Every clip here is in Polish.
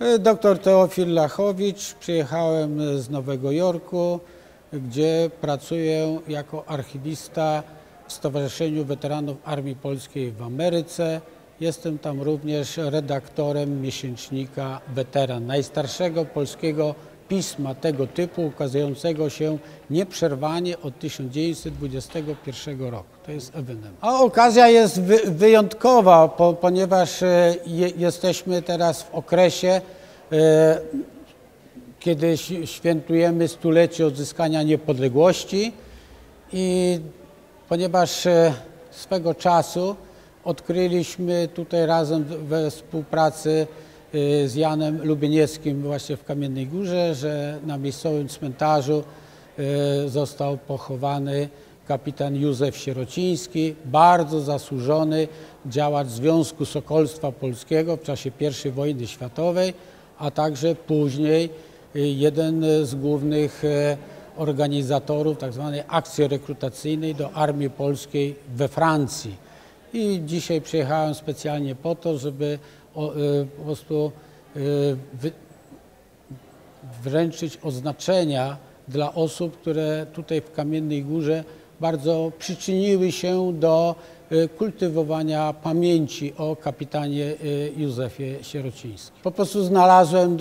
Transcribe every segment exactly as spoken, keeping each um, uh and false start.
Doktor Teofil Lachowicz, przyjechałem z Nowego Jorku, gdzie pracuję jako archiwista w Stowarzyszeniu Weteranów Armii Polskiej w Ameryce. Jestem tam również redaktorem miesięcznika Weteran, najstarszego polskiego pisma tego typu, ukazującego się nieprzerwanie od tysiąc dziewięćset dwudziestego pierwszego roku. To jest ewenement. A okazja jest wy, wyjątkowa, po, ponieważ e, je, jesteśmy teraz w okresie, e, kiedy świętujemy stulecie odzyskania niepodległości i ponieważ e, swego czasu odkryliśmy tutaj razem we współpracy z Janem Lubienieckim właśnie w Kamiennej Górze, że na miejscowym cmentarzu został pochowany kapitan Józef Sierociński, bardzo zasłużony działacz Związku Sokolstwa Polskiego w czasie pierwszej wojny światowej, a także później jeden z głównych organizatorów tzw. akcji rekrutacyjnej do Armii Polskiej we Francji. I dzisiaj przyjechałem specjalnie po to, żeby o, y, po prostu y, wy, wręczyć oznaczenia dla osób, które tutaj w Kamiennej Górze bardzo przyczyniły się do y, kultywowania pamięci o kapitanie y, Józefie Sierocińskim. Po prostu znalazłem y,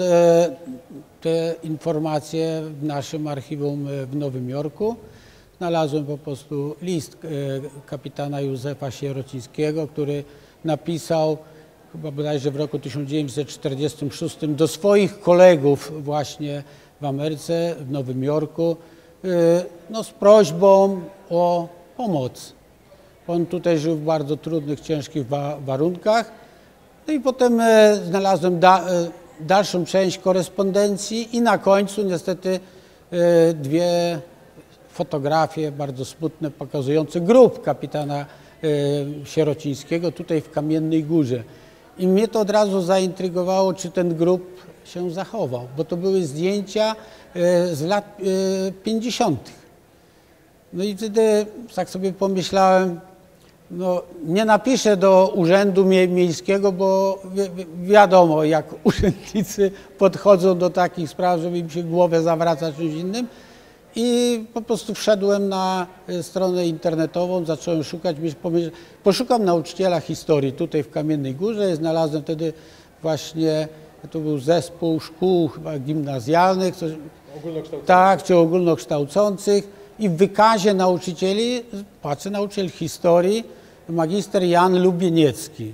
te informacje w naszym archiwum w Nowym Jorku. Znalazłem po prostu list kapitana Józefa Sierocińskiego, który napisał chyba bodajże w roku tysiąc dziewięćset czterdziestym szóstym do swoich kolegów właśnie w Ameryce, w Nowym Jorku, no, z prośbą o pomoc. On tutaj żył w bardzo trudnych, ciężkich wa warunkach. No i potem znalazłem da dalszą część korespondencji i na końcu niestety dwie fotografie bardzo smutne pokazujące grób kapitana Sierocińskiego tutaj w Kamiennej Górze. I mnie to od razu zaintrygowało, czy ten grób się zachował, bo to były zdjęcia z lat pięćdziesiątych. No i wtedy tak sobie pomyślałem, no nie napiszę do Urzędu Miejskiego, bo wi wiadomo, jak urzędnicy podchodzą do takich spraw, żeby im się głowę zawracać czymś innym. I po prostu wszedłem na stronę internetową, zacząłem szukać, poszukam nauczyciela historii tutaj w Kamiennej Górze i znalazłem wtedy właśnie, to był zespół szkół chyba gimnazjalnych, coś, tak, czy ogólnokształcących i w wykazie nauczycieli, patrzę, nauczyciel historii, magister Jan Lubieniecki.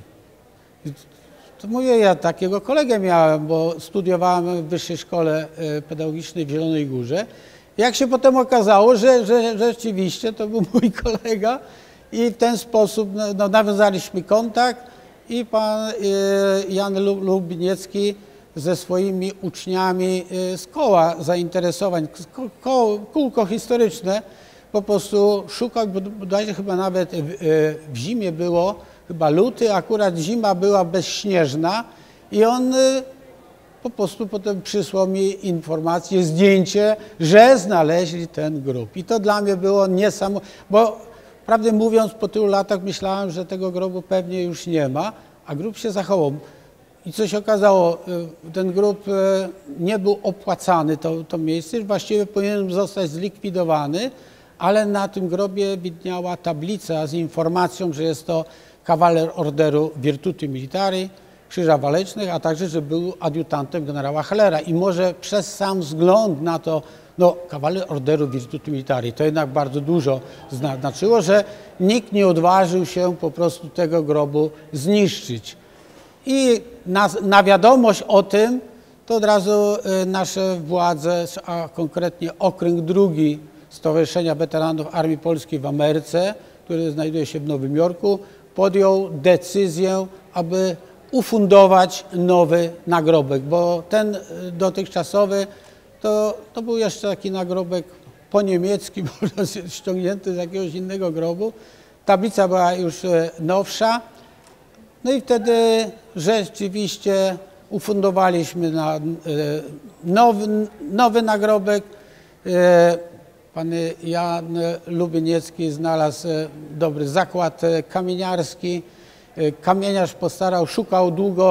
To mówię, ja takiego kolegę miałem, bo studiowałem w Wyższej Szkole Pedagogicznej w Zielonej Górze. Jak się potem okazało, że, że, że rzeczywiście to był mój kolega i w ten sposób no, nawiązaliśmy kontakt i pan y, Jan Lubieniecki ze swoimi uczniami y, z koła zainteresowań, ko, ko, kółko historyczne, po prostu szukał, bo bodajże chyba nawet w, w zimie było, chyba luty, akurat zima była bezśnieżna i on y, po prostu potem przysłał mi informację, zdjęcie, że znaleźli ten grób. I to dla mnie było niesamowite, bo prawdę mówiąc po tylu latach myślałem, że tego grobu pewnie już nie ma, a grób się zachował. I co się okazało, ten grób nie był opłacany, to, to miejsce, właściwie powinien zostać zlikwidowany, ale na tym grobie widniała tablica z informacją, że jest to kawaler Orderu Virtuti Militari, Krzyża Walecznych, a także, że był adiutantem generała Hellera. I może przez sam wzgląd na to, no, kawaler Orderu Virtuti Militari, to jednak bardzo dużo znaczyło, że nikt nie odważył się po prostu tego grobu zniszczyć. I na, na wiadomość o tym, to od razu nasze władze, a konkretnie okręg drugi Stowarzyszenia Weteranów Armii Polskiej w Ameryce, który znajduje się w Nowym Jorku, podjął decyzję, aby ufundować nowy nagrobek, bo ten dotychczasowy to, to był jeszcze taki nagrobek po niemiecki, może ściągnięty z jakiegoś innego grobu. Tablica była już nowsza. No i wtedy rzeczywiście ufundowaliśmy na nowy, nowy nagrobek. Pan Jan Lubieniecki znalazł dobry zakład kamieniarski. Kamieniarz postarał, szukał długo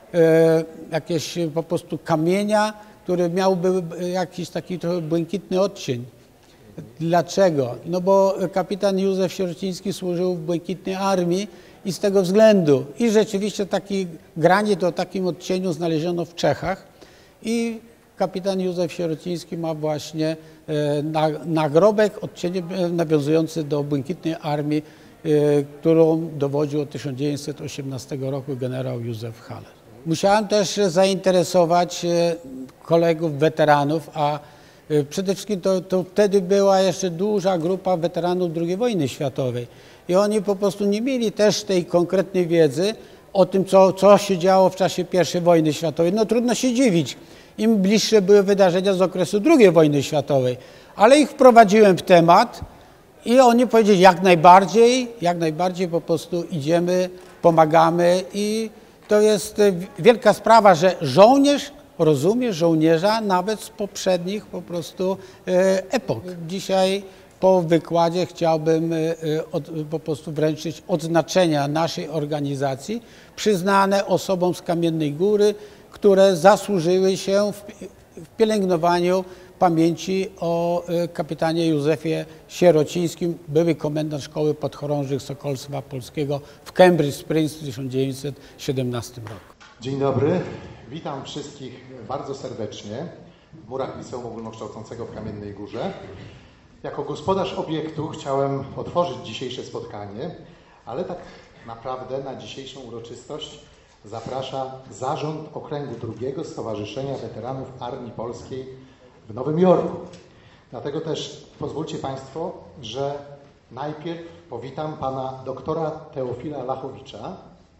jakieś po prostu kamienia, który miałby jakiś taki trochę błękitny odcień. Dlaczego? No bo kapitan Józef Sierociński służył w Błękitnej Armii i z tego względu. I rzeczywiście taki granit o takim odcieniu znaleziono w Czechach i kapitan Józef Sierociński ma właśnie nagrobek odcienie nawiązujący do Błękitnej Armii, którą dowodził od tysiąc dziewięćset osiemnastego roku generał Józef Haller. Musiałem też zainteresować kolegów, weteranów, a przede wszystkim to, to wtedy była jeszcze duża grupa weteranów drugiej wojny światowej i oni po prostu nie mieli też tej konkretnej wiedzy o tym, co, co się działo w czasie pierwszej wojny światowej. No trudno się dziwić, im bliższe były wydarzenia z okresu drugiej wojny światowej, ale ich wprowadziłem w temat i oni powiedzieli jak najbardziej, jak najbardziej po prostu idziemy, pomagamy i to jest wielka sprawa, że żołnierz rozumie żołnierza nawet z poprzednich po prostu epok. Dzisiaj po wykładzie chciałbym od, po prostu wręczyć odznaczenia naszej organizacji przyznane osobom z Kamiennej Góry, które zasłużyły się w, w pielęgnowaniu pamięci o kapitanie Józefie Sierocińskim, były komendant Szkoły Podchorążych Sokolstwa Polskiego w Cambridge Springs w tysiąc dziewięćset siedemnastym roku. Dzień dobry, witam wszystkich bardzo serdecznie w murach Liceum Ogólnokształcącego w Kamiennej Górze. Jako gospodarz obiektu chciałem otworzyć dzisiejsze spotkanie, ale tak naprawdę na dzisiejszą uroczystość zaprasza Zarząd Okręgu drugiego Stowarzyszenia Weteranów Armii Polskiej w Nowym Jorku. Dlatego też pozwólcie Państwo, że najpierw powitam pana doktora Teofila Lachowicza.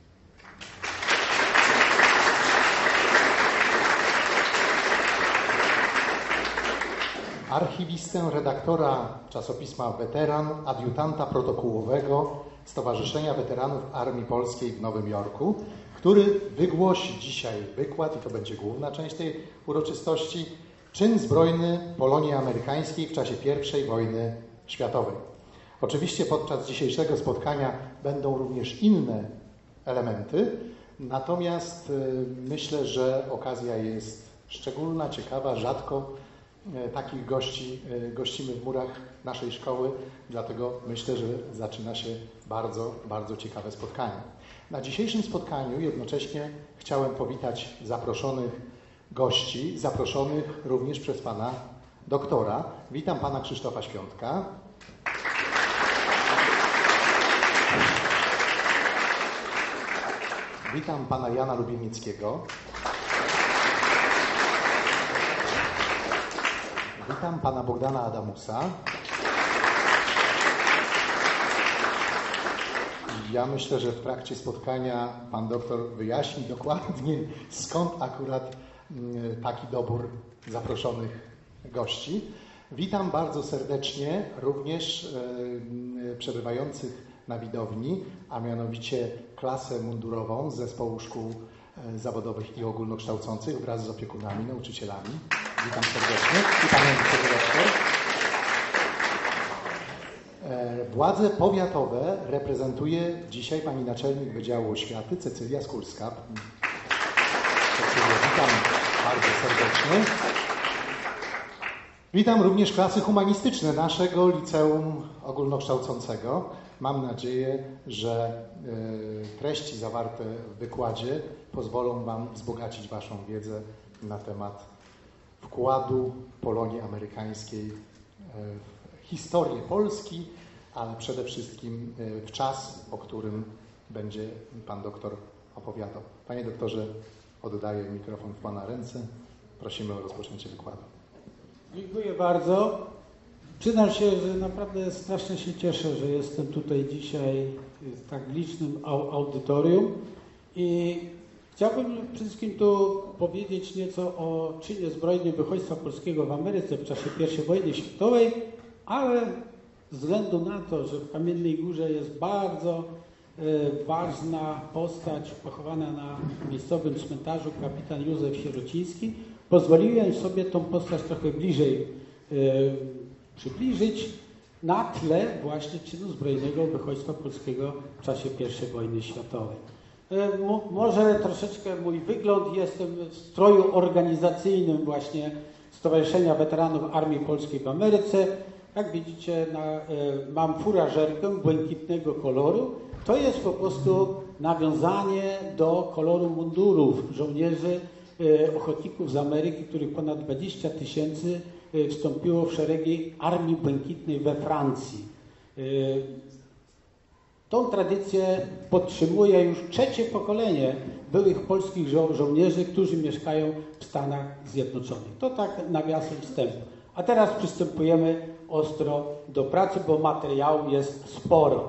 Archiwistę, redaktora czasopisma Weteran, adiutanta protokołowego Stowarzyszenia Weteranów Armii Polskiej w Nowym Jorku, który wygłosi dzisiaj wykład, i to będzie główna część tej uroczystości, czyn zbrojny Polonii Amerykańskiej w czasie pierwszej wojny światowej. Oczywiście podczas dzisiejszego spotkania będą również inne elementy, natomiast myślę, że okazja jest szczególna, ciekawa, rzadko takich gości gościmy w murach naszej szkoły, dlatego myślę, że zaczyna się bardzo, bardzo ciekawe spotkanie. Na dzisiejszym spotkaniu jednocześnie chciałem powitać zaproszonych gości, zaproszonych również przez pana doktora. Witam pana Krzysztofa Świątka. Witam pana Jana Lubiemickiego. Witam pana Bogdana Adamusa. Ja myślę, że w trakcie spotkania pan doktor wyjaśni dokładnie, skąd akurat taki dobór zaproszonych gości. Witam bardzo serdecznie również przebywających na widowni, a mianowicie klasę mundurową z Zespołu Szkół Zawodowych i Ogólnokształcących wraz z opiekunami, nauczycielami. Witam serdecznie i panią wicedyrektor. Władze powiatowe reprezentuje dzisiaj pani naczelnik Wydziału Oświaty Cecylia Skórska. Cecylia, witam bardzo serdecznie. Witam również klasy humanistyczne naszego Liceum Ogólnokształcącego. Mam nadzieję, że treści zawarte w wykładzie pozwolą wam wzbogacić waszą wiedzę na temat wkładu Polonii Amerykańskiej w historię Polski, ale przede wszystkim w czas, o którym będzie pan doktor opowiadał. Panie doktorze, oddaję mikrofon w pana ręce. Prosimy o rozpoczęcie wykładu. Dziękuję bardzo. Przyznam się, że naprawdę strasznie się cieszę, że jestem tutaj dzisiaj w tak licznym audytorium i chciałbym przede wszystkim tu powiedzieć nieco o czynie zbrojnym wychodźstwa polskiego w Ameryce w czasie pierwszej wojny światowej, ale ze względu na to, że w Kamiennej Górze jest bardzo e, ważna postać pochowana na miejscowym cmentarzu, kapitan Józef Sierociński, pozwoliłem sobie tą postać trochę bliżej e, przybliżyć na tle właśnie czynu zbrojnego wychodźstwa polskiego w czasie pierwszej wojny światowej. Może troszeczkę mój wygląd, jestem w stroju organizacyjnym właśnie Stowarzyszenia Weteranów Armii Polskiej w Ameryce. Jak widzicie, na, mam furażerkę błękitnego koloru. To jest po prostu nawiązanie do koloru mundurów żołnierzy ochotników z Ameryki, których ponad dwadzieścia tysięcy wstąpiło w szeregi Armii Błękitnej we Francji. Tą tradycję podtrzymuje już trzecie pokolenie byłych polskich żo żołnierzy, którzy mieszkają w Stanach Zjednoczonych. To tak nawiasem wstępu. A teraz przystępujemy ostro do pracy, bo materiału jest sporo.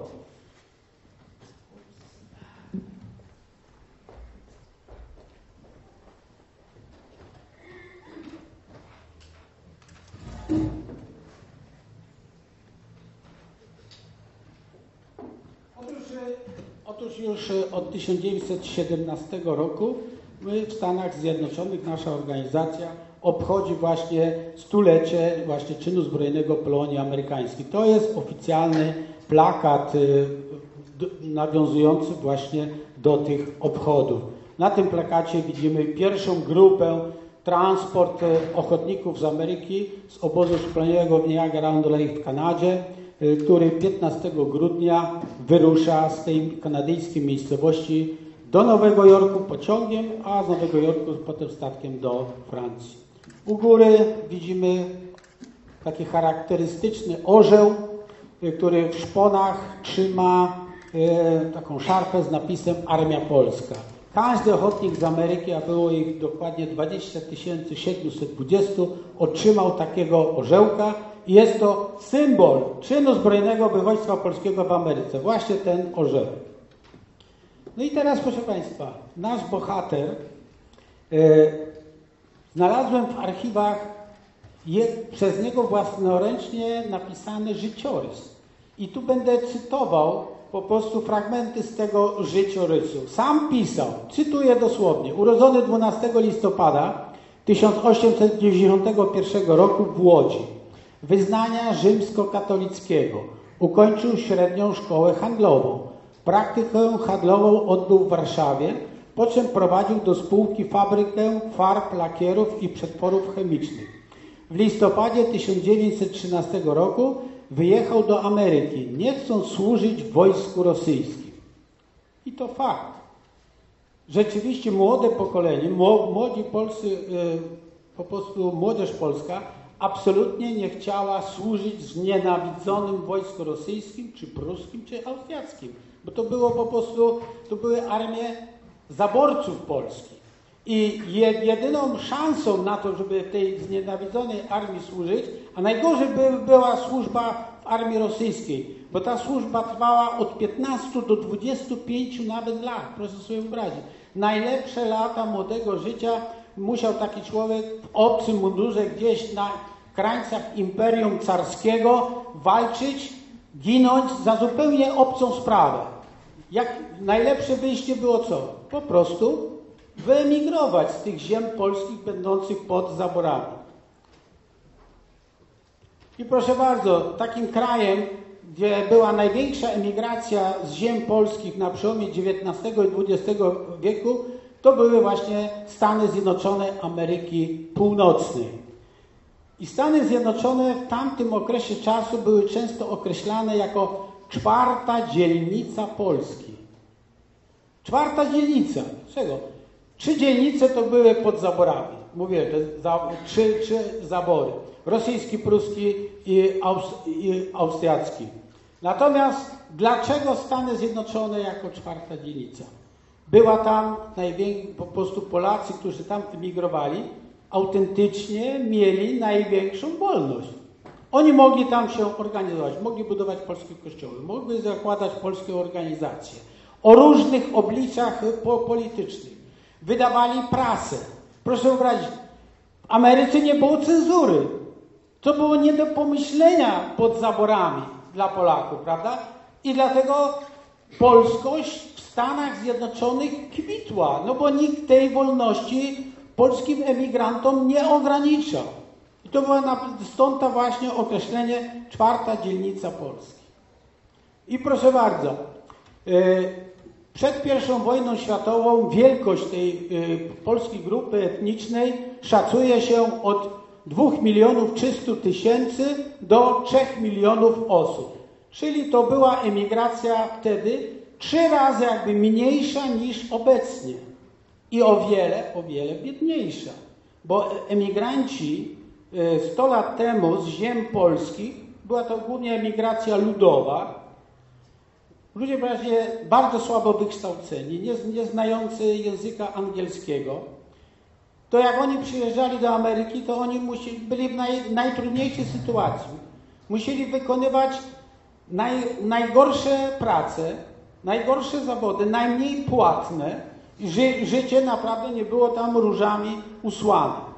Otóż, otóż już od tysiąc dziewięćset siedemnastego roku my w Stanach Zjednoczonych, nasza organizacja obchodzi właśnie stulecie właśnie czynu zbrojnego Polonii Amerykańskiej. To jest oficjalny plakat nawiązujący właśnie do tych obchodów. Na tym plakacie widzimy pierwszą grupę transport ochotników z Ameryki z obozu szkoleniowego w Niagara-on-the-Lake w Kanadzie, który piętnastego grudnia wyrusza z tej kanadyjskiej miejscowości do Nowego Jorku pociągiem, a z Nowego Jorku potem statkiem do Francji. U góry widzimy taki charakterystyczny orzeł, który w szponach trzyma e, taką szarfę z napisem Armia Polska. Każdy ochotnik z Ameryki, a było ich dokładnie dwadzieścia tysięcy siedemset dwadzieścia, otrzymał takiego orzełka i jest to symbol czynu zbrojnego wojska polskiego w Ameryce. Właśnie ten orzełek. No i teraz, proszę Państwa, nasz bohater, e, znalazłem w archiwach je, przez niego własnoręcznie napisany życiorys. I tu będę cytował po prostu fragmenty z tego życiorysu. Sam pisał, cytuję dosłownie, urodzony dwunastego listopada tysiąc osiemset dziewięćdziesiątego pierwszego roku w Łodzi, wyznania rzymskokatolickiego. Ukończył średnią szkołę handlową. Praktykę handlową odbył w Warszawie, po czym prowadził do spółki fabrykę farb, lakierów i przetworów chemicznych. W listopadzie tysiąc dziewięćset trzynastego roku wyjechał do Ameryki, nie chcąc służyć w wojsku rosyjskim. I to fakt. Rzeczywiście młode pokolenie, młodzi Polscy, po prostu młodzież polska absolutnie nie chciała służyć w znienawidzonym wojsku rosyjskim, czy pruskim, czy austriackim. Bo to było po prostu, to były armie zaborców Polski. I jedyną szansą na to, żeby tej znienawidzonej armii służyć, a najgorzej by była służba w armii rosyjskiej, bo ta służba trwała od piętnastu do dwudziestu pięciu nawet lat, proszę sobie wyobrazić. Najlepsze lata młodego życia musiał taki człowiek w obcym mundurze gdzieś na krańcach Imperium Carskiego walczyć, ginąć za zupełnie obcą sprawę. Jak najlepsze wyjście było co? Po prostu wyemigrować z tych ziem polskich będących pod zaborami. I proszę bardzo, takim krajem, gdzie była największa emigracja z ziem polskich na przełomie dziewiętnastego i dwudziestego wieku, to były właśnie Stany Zjednoczone Ameryki Północnej. I Stany Zjednoczone w tamtym okresie czasu były często określane jako czwarta dzielnica Polski. Czwarta dzielnica. Czego? Trzy dzielnice to były pod zaborami. Mówię, że za, trzy, trzy zabory. Rosyjski, pruski i, Aus, i austriacki. Natomiast dlaczego Stany Zjednoczone jako czwarta dzielnica? Była tam największa, po prostu Polacy, którzy tam emigrowali, autentycznie mieli największą wolność. Oni mogli tam się organizować, mogli budować polskie kościoły, mogli zakładać polskie organizacje o różnych obliczach politycznych. Wydawali prasę. Proszę wyobrazić, w Ameryce nie było cenzury. To było nie do pomyślenia pod zaborami dla Polaków, prawda? I dlatego polskość w Stanach Zjednoczonych kwitła, no bo nikt tej wolności polskim emigrantom nie ograniczał. I to była stąd to właśnie określenie czwarta dzielnica Polski. I proszę bardzo, yy, Przed pierwszą wojną światową wielkość tej y, polskiej grupy etnicznej szacuje się od dwóch milionów trzystu tysięcy do trzech milionów osób. Czyli to była emigracja wtedy trzy razy jakby mniejsza niż obecnie i o wiele, o wiele biedniejsza. Bo emigranci sto lat temu z ziem polskich, była to głównie emigracja ludowa, ludzie właśnie bardzo słabo wykształceni, nie, nie znający języka angielskiego. To jak oni przyjeżdżali do Ameryki, to oni musieli, byli w naj, najtrudniejszej sytuacji. Musieli wykonywać naj, najgorsze prace, najgorsze zawody, najmniej płatne. Ży, życie naprawdę nie było tam różami usłane.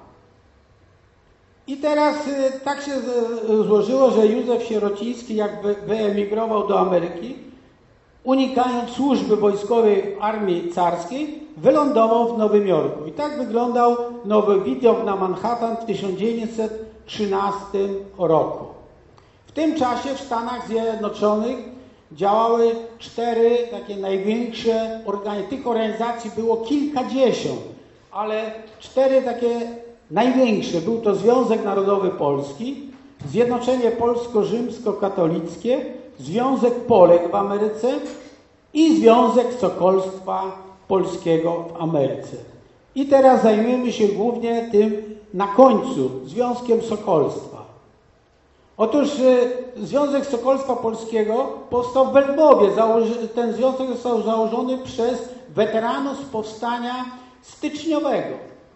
I teraz y, tak się z, złożyło, że Józef Sierociński, jak wy, wyemigrował do Ameryki, unikając służby wojskowej w armii carskiej, wylądował w Nowym Jorku. I tak wyglądał nowy widok na Manhattan w tysiąc dziewięćset trzynastym roku. W tym czasie w Stanach Zjednoczonych działały cztery takie największe organizacje. Tych organizacji było kilkadziesiąt, ale cztery takie największe. Był to Związek Narodowy Polski, Zjednoczenie Polsko-Rzymsko-Katolickie, Związek Polek w Ameryce i Związek Sokolstwa Polskiego w Ameryce. I teraz zajmiemy się głównie tym na końcu, Związkiem Sokolstwa. Otóż Związek Sokolstwa Polskiego powstał w Welbowie. Ten związek został założony przez weteranów z powstania styczniowego.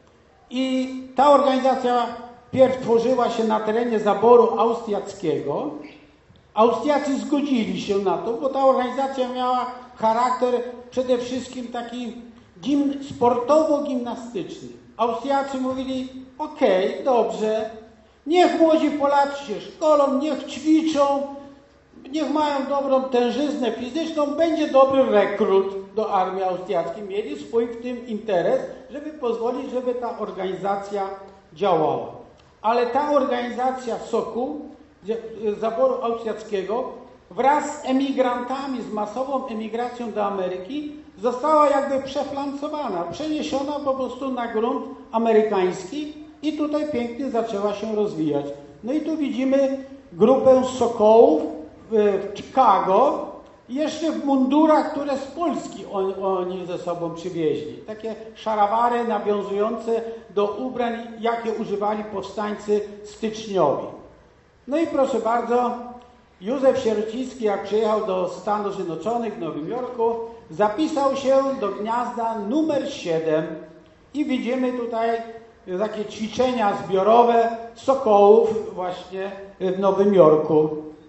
I ta organizacja pierw tworzyła się na terenie zaboru austriackiego. Austriacy zgodzili się na to, bo ta organizacja miała charakter przede wszystkim taki gim, sportowo-gimnastyczny. Austriacy mówili, okej, okay, dobrze, niech młodzi Polacy się szkolą, niech ćwiczą, niech mają dobrą tężyznę fizyczną, będzie dobry rekrut do armii austriackiej. Mieli swój w tym interes, żeby pozwolić, żeby ta organizacja działała. Ale ta organizacja Sokół, zaboru austriackiego, wraz z emigrantami, z masową emigracją do Ameryki, została jakby przeflancowana, przeniesiona po prostu na grunt amerykański i tutaj pięknie zaczęła się rozwijać. No i tu widzimy grupę Sokołów w Chicago, jeszcze w mundurach, które z Polski on, oni ze sobą przywieźli. Takie szarawary nawiązujące do ubrań, jakie używali powstańcy styczniowi. No i proszę bardzo, Józef Sierociński, jak przyjechał do Stanów Zjednoczonych w Nowym Jorku, zapisał się do gniazda numer siedem i widzimy tutaj takie ćwiczenia zbiorowe sokołów właśnie w Nowym Jorku.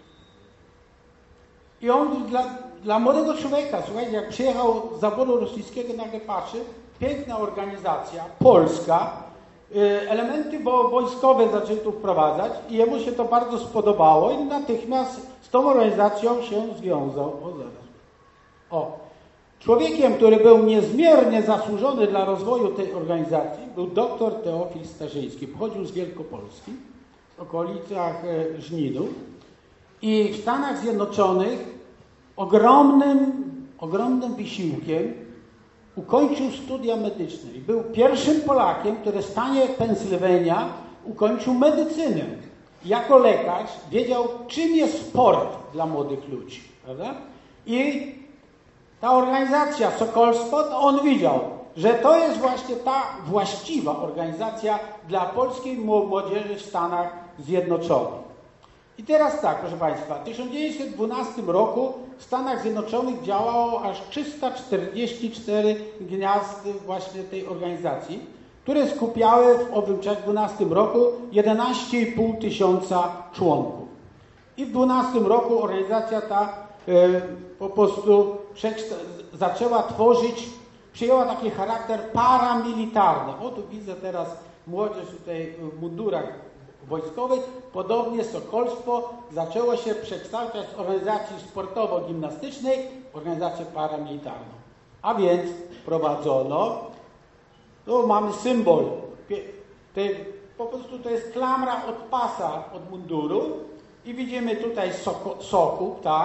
I on dla, dla młodego człowieka, słuchajcie, jak przyjechał z zaboru rosyjskiego, nagle patrzy, piękna organizacja, polska, elementy wojskowe zaczęli tu wprowadzać i jemu się to bardzo spodobało i natychmiast z tą organizacją się związał. O, zaraz. O. Człowiekiem, który był niezmiernie zasłużony dla rozwoju tej organizacji, był doktor Teofil Starzyński. Pochodził z Wielkopolski, w okolicach Żninów i w Stanach Zjednoczonych ogromnym, ogromnym wysiłkiem ukończył studia medyczne i był pierwszym Polakiem, który w stanie Pensylwania ukończył medycynę. Jako lekarz wiedział, czym jest sport dla młodych ludzi, prawda? I ta organizacja Sokolstwo, to on widział, że to jest właśnie ta właściwa organizacja dla polskiej młodzieży w Stanach Zjednoczonych. I teraz tak, proszę Państwa, w tysiąc dziewięćset dwunastym roku w Stanach Zjednoczonych działało aż trzysta czterdzieści cztery gniazd właśnie tej organizacji, które skupiały w owym czasie, w dwunastym roku, jedenaście i pół tysiąca członków. I w dwunastym roku organizacja ta y, po prostu zaczęła tworzyć, przyjęła taki charakter paramilitarny. O, tu widzę teraz młodzież tutaj w mundurach wojskowych. Podobnie Sokolstwo zaczęło się przekształcać z organizacji sportowo-gimnastycznej w organizację paramilitarną. A więc prowadzono, tu mamy symbol, po prostu to jest klamra od pasa, od munduru i widzimy tutaj soko, soku, tak,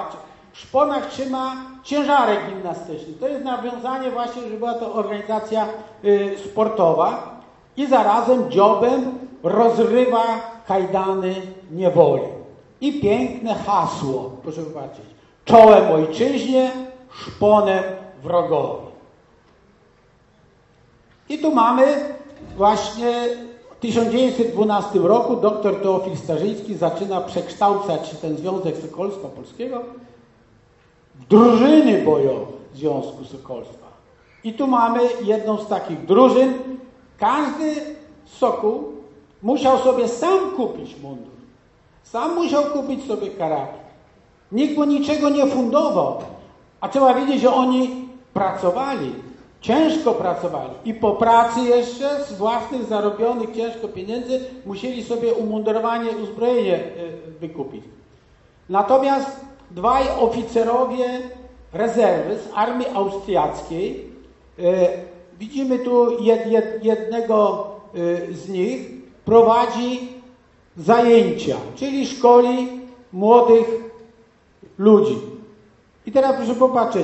w szponach trzyma ciężarek gimnastyczny. To jest nawiązanie właśnie, że była to organizacja y, sportowa i zarazem dziobem rozrywa kajdany niewoli. I piękne hasło, proszę zobaczyć, czołem ojczyźnie, szponem wrogowi. I tu mamy właśnie w tysiąc dziewięćset dwunastym roku dr Teofil Starzyński zaczyna przekształcać ten Związek Sokolstwa Polskiego w drużyny bojowe Związku Sokolstwa. I tu mamy jedną z takich drużyn. Każdy sokół musiał sobie sam kupić mundur. Sam musiał kupić sobie karabin. Nikt mu niczego nie fundował. A trzeba wiedzieć, że oni pracowali. Ciężko pracowali i po pracy jeszcze z własnych zarobionych ciężko pieniędzy musieli sobie umundurowanie, uzbrojenie wykupić. Natomiast dwaj oficerowie rezerwy z armii austriackiej, widzimy tu jed, jed, jednego z nich, prowadzi zajęcia, czyli szkoli młodych ludzi. I teraz proszę popatrzeć,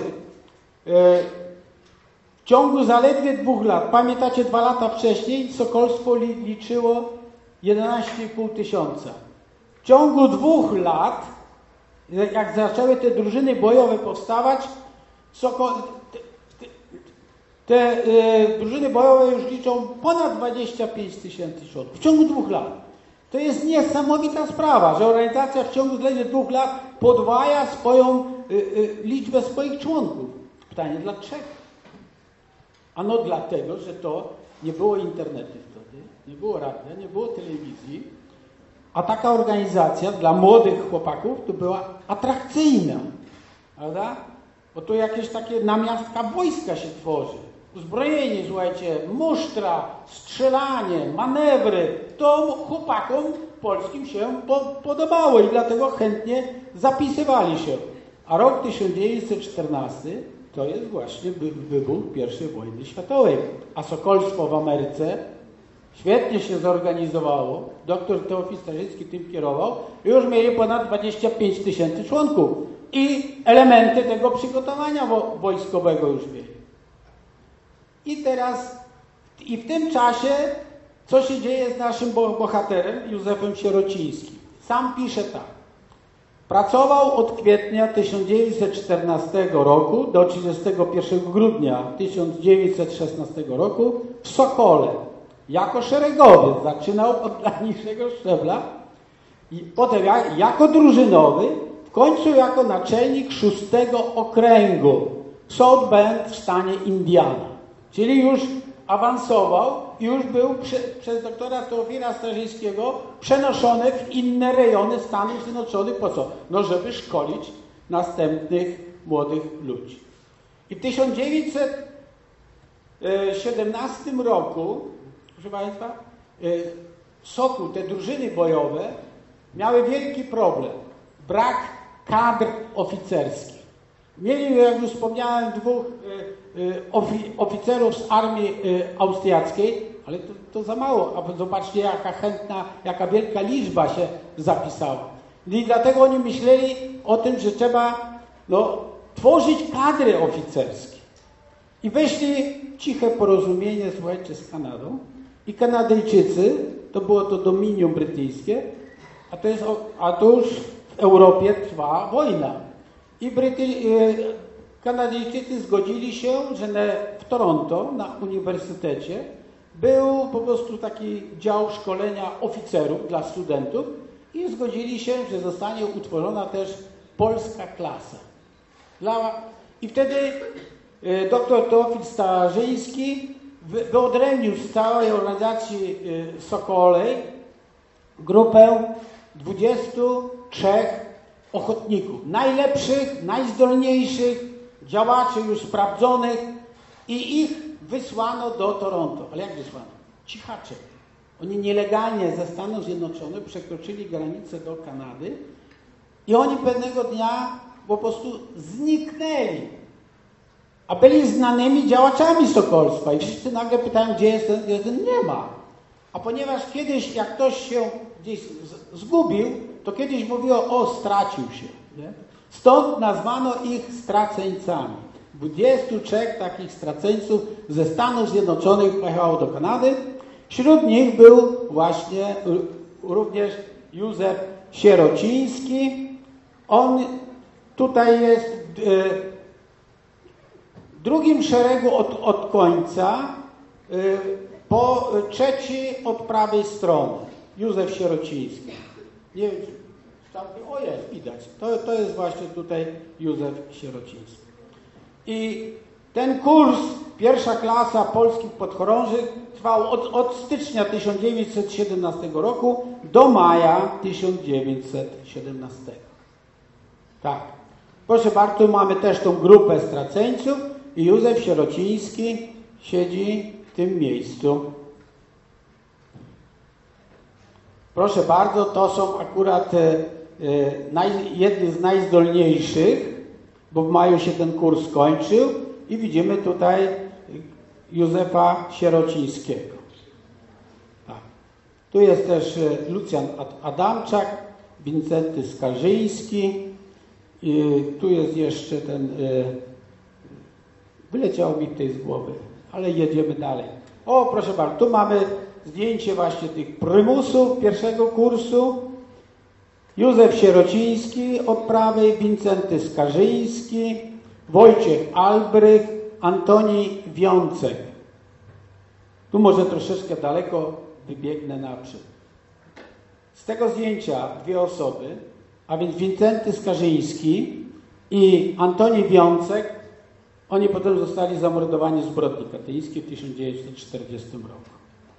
w ciągu zaledwie dwóch lat, pamiętacie, dwa lata wcześniej sokolstwo li, liczyło jedenaście i pół tysiąca. W ciągu dwóch lat, jak zaczęły te drużyny bojowe powstawać, Sokol, te, te, te y, drużyny bojowe już liczą ponad dwadzieścia pięć tysięcy członków. W ciągu dwóch lat. To jest niesamowita sprawa, że organizacja w ciągu zaledwie dwóch lat podwaja swoją y, y, liczbę swoich członków. Pytanie, dlaczego? Ano dlatego, że to nie było internetu wtedy, nie było radia, nie było telewizji, a taka organizacja dla młodych chłopaków to była atrakcyjna, prawda? Bo tu jakieś takie namiastka wojska się tworzy. Uzbrojenie, słuchajcie, musztra, strzelanie, manewry, to chłopakom polskim się po, podobało i dlatego chętnie zapisywali się. A rok tysiąc dziewięćset czternasty to jest właśnie wybuch pierwszej wojny światowej. A sokolstwo w Ameryce świetnie się zorganizowało. Doktor Teofil Starzyński tym kierował. Już mieli ponad dwadzieścia pięć tysięcy członków. I elementy tego przygotowania wo wojskowego już mieli. I teraz, i w tym czasie, co się dzieje z naszym bohaterem, Józefem Sierocińskim? Sam pisze tak. Pracował od kwietnia tysiąc dziewięćset czternastego roku do trzydziestego pierwszego grudnia tysiąc dziewięćset szesnastego roku w Sokole. Jako szeregowiec zaczynał od najniższego szczebla i potem jako drużynowy, w końcu jako naczelnik szóstego okręgu South Bend w stanie Indiana. Czyli już awansował i już był przy, przez doktora Teofila Starzyńskiego przenoszony w inne rejony Stanów Zjednoczonych. Po co? No żeby szkolić następnych młodych ludzi. I w tysiąc dziewięćset siedemnastym roku, proszę Państwa, Sokół, te drużyny bojowe miały wielki problem. Brak kadr oficerskich. Mieli, jak już wspomniałem, dwóch oficerów z armii austriackiej, ale to, to za mało. A zobaczcie, jaka chętna, jaka wielka liczba się zapisała. I dlatego oni myśleli o tym, że trzeba no, tworzyć kadry oficerskie. I weszli w ciche porozumienie, słuchajcie, z Kanadą. I Kanadyjczycy, to było to dominium brytyjskie, a to, jest, a to już w Europie trwa wojna. I Bryty, Kanadyjczycy zgodzili się, że w Toronto, na uniwersytecie, był po prostu taki dział szkolenia oficerów dla studentów i zgodzili się, że zostanie utworzona też polska klasa. Dla... I wtedy doktor Teofil Starzyński wyodrębnił z całej organizacji Sokolej grupę dwudziestu trzech ochotników, najlepszych, najzdolniejszych działaczy już sprawdzonych i ich wysłano do Toronto. Ale jak wysłano? Cichacze. Oni nielegalnie ze Stanów Zjednoczonych przekroczyli granicę do Kanady i oni pewnego dnia po prostu zniknęli. A byli znanymi działaczami sokolstwa i wszyscy nagle pytają, gdzie jest ten, gdzie ten nie ma. A ponieważ kiedyś, jak ktoś się gdzieś zgubił, to kiedyś mówiło, o, stracił się. Nie? Stąd nazwano ich straceńcami. dwudziestu trzech takich straceńców ze Stanów Zjednoczonych pojechało do Kanady. Wśród nich był właśnie również Józef Sierociński. On tutaj jest w drugim szeregu od, od końca, po trzeci od prawej strony. Józef Sierociński. Nie wiem, o jest, widać. To, to jest właśnie tutaj Józef Sierociński. I ten kurs, pierwsza klasa polskich podchorążych, trwał od, od stycznia tysiąc dziewięćset siedemnastego roku do maja tysiąc dziewięćset siedemnastego. Tak. Proszę bardzo, mamy też tą grupę straceńców i Józef Sierociński siedzi w tym miejscu. Proszę bardzo, to są akurat e, e, naj, jedni z najzdolniejszych, bo w maju się ten kurs skończył i widzimy tutaj Józefa Sierocińskiego. Tak. Tu jest też Lucjan Adamczak, Wincenty Skarżyński i tu jest jeszcze ten, wyleciał mi tutaj z głowy, ale jedziemy dalej. O, proszę bardzo, tu mamy zdjęcie właśnie tych prymusów pierwszego kursu. Józef Sierociński od prawej, Wincenty Skarżyński, Wojciech Albrych, Antoni Wiącek. Tu może troszeczkę daleko wybiegnę naprzód. Z tego zdjęcia dwie osoby, a więc Wincenty Skarżyński i Antoni Wiącek, oni potem zostali zamordowani w zbrodni katyńskiej w tysiąc dziewięćset czterdziestym roku.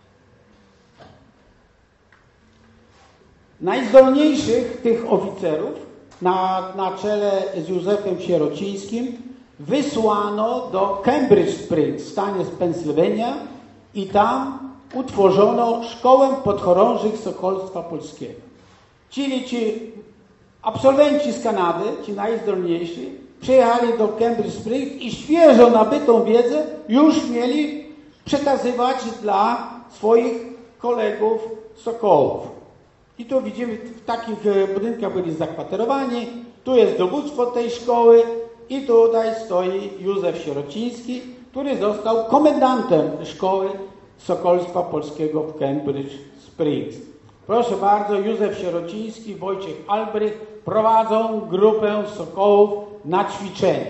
Najzdolniejszych tych oficerów na, na czele z Józefem Sierocińskim wysłano do Cambridge Springs w stanie Pensylwania i tam utworzono Szkołę Podchorążych Sokolstwa Polskiego. Czyli ci absolwenci z Kanady, ci najzdolniejsi, przyjechali do Cambridge Springs i świeżo nabytą wiedzę już mieli przekazywać dla swoich kolegów Sokołów. I tu widzimy, w takich budynkach byli zakwaterowani. Tu jest dowództwo tej szkoły i tutaj stoi Józef Sierociński, który został komendantem szkoły Sokolstwa Polskiego w Cambridge Springs. Proszę bardzo, Józef Sierociński, Wojciech Albrych prowadzą grupę Sokołów na ćwiczenie.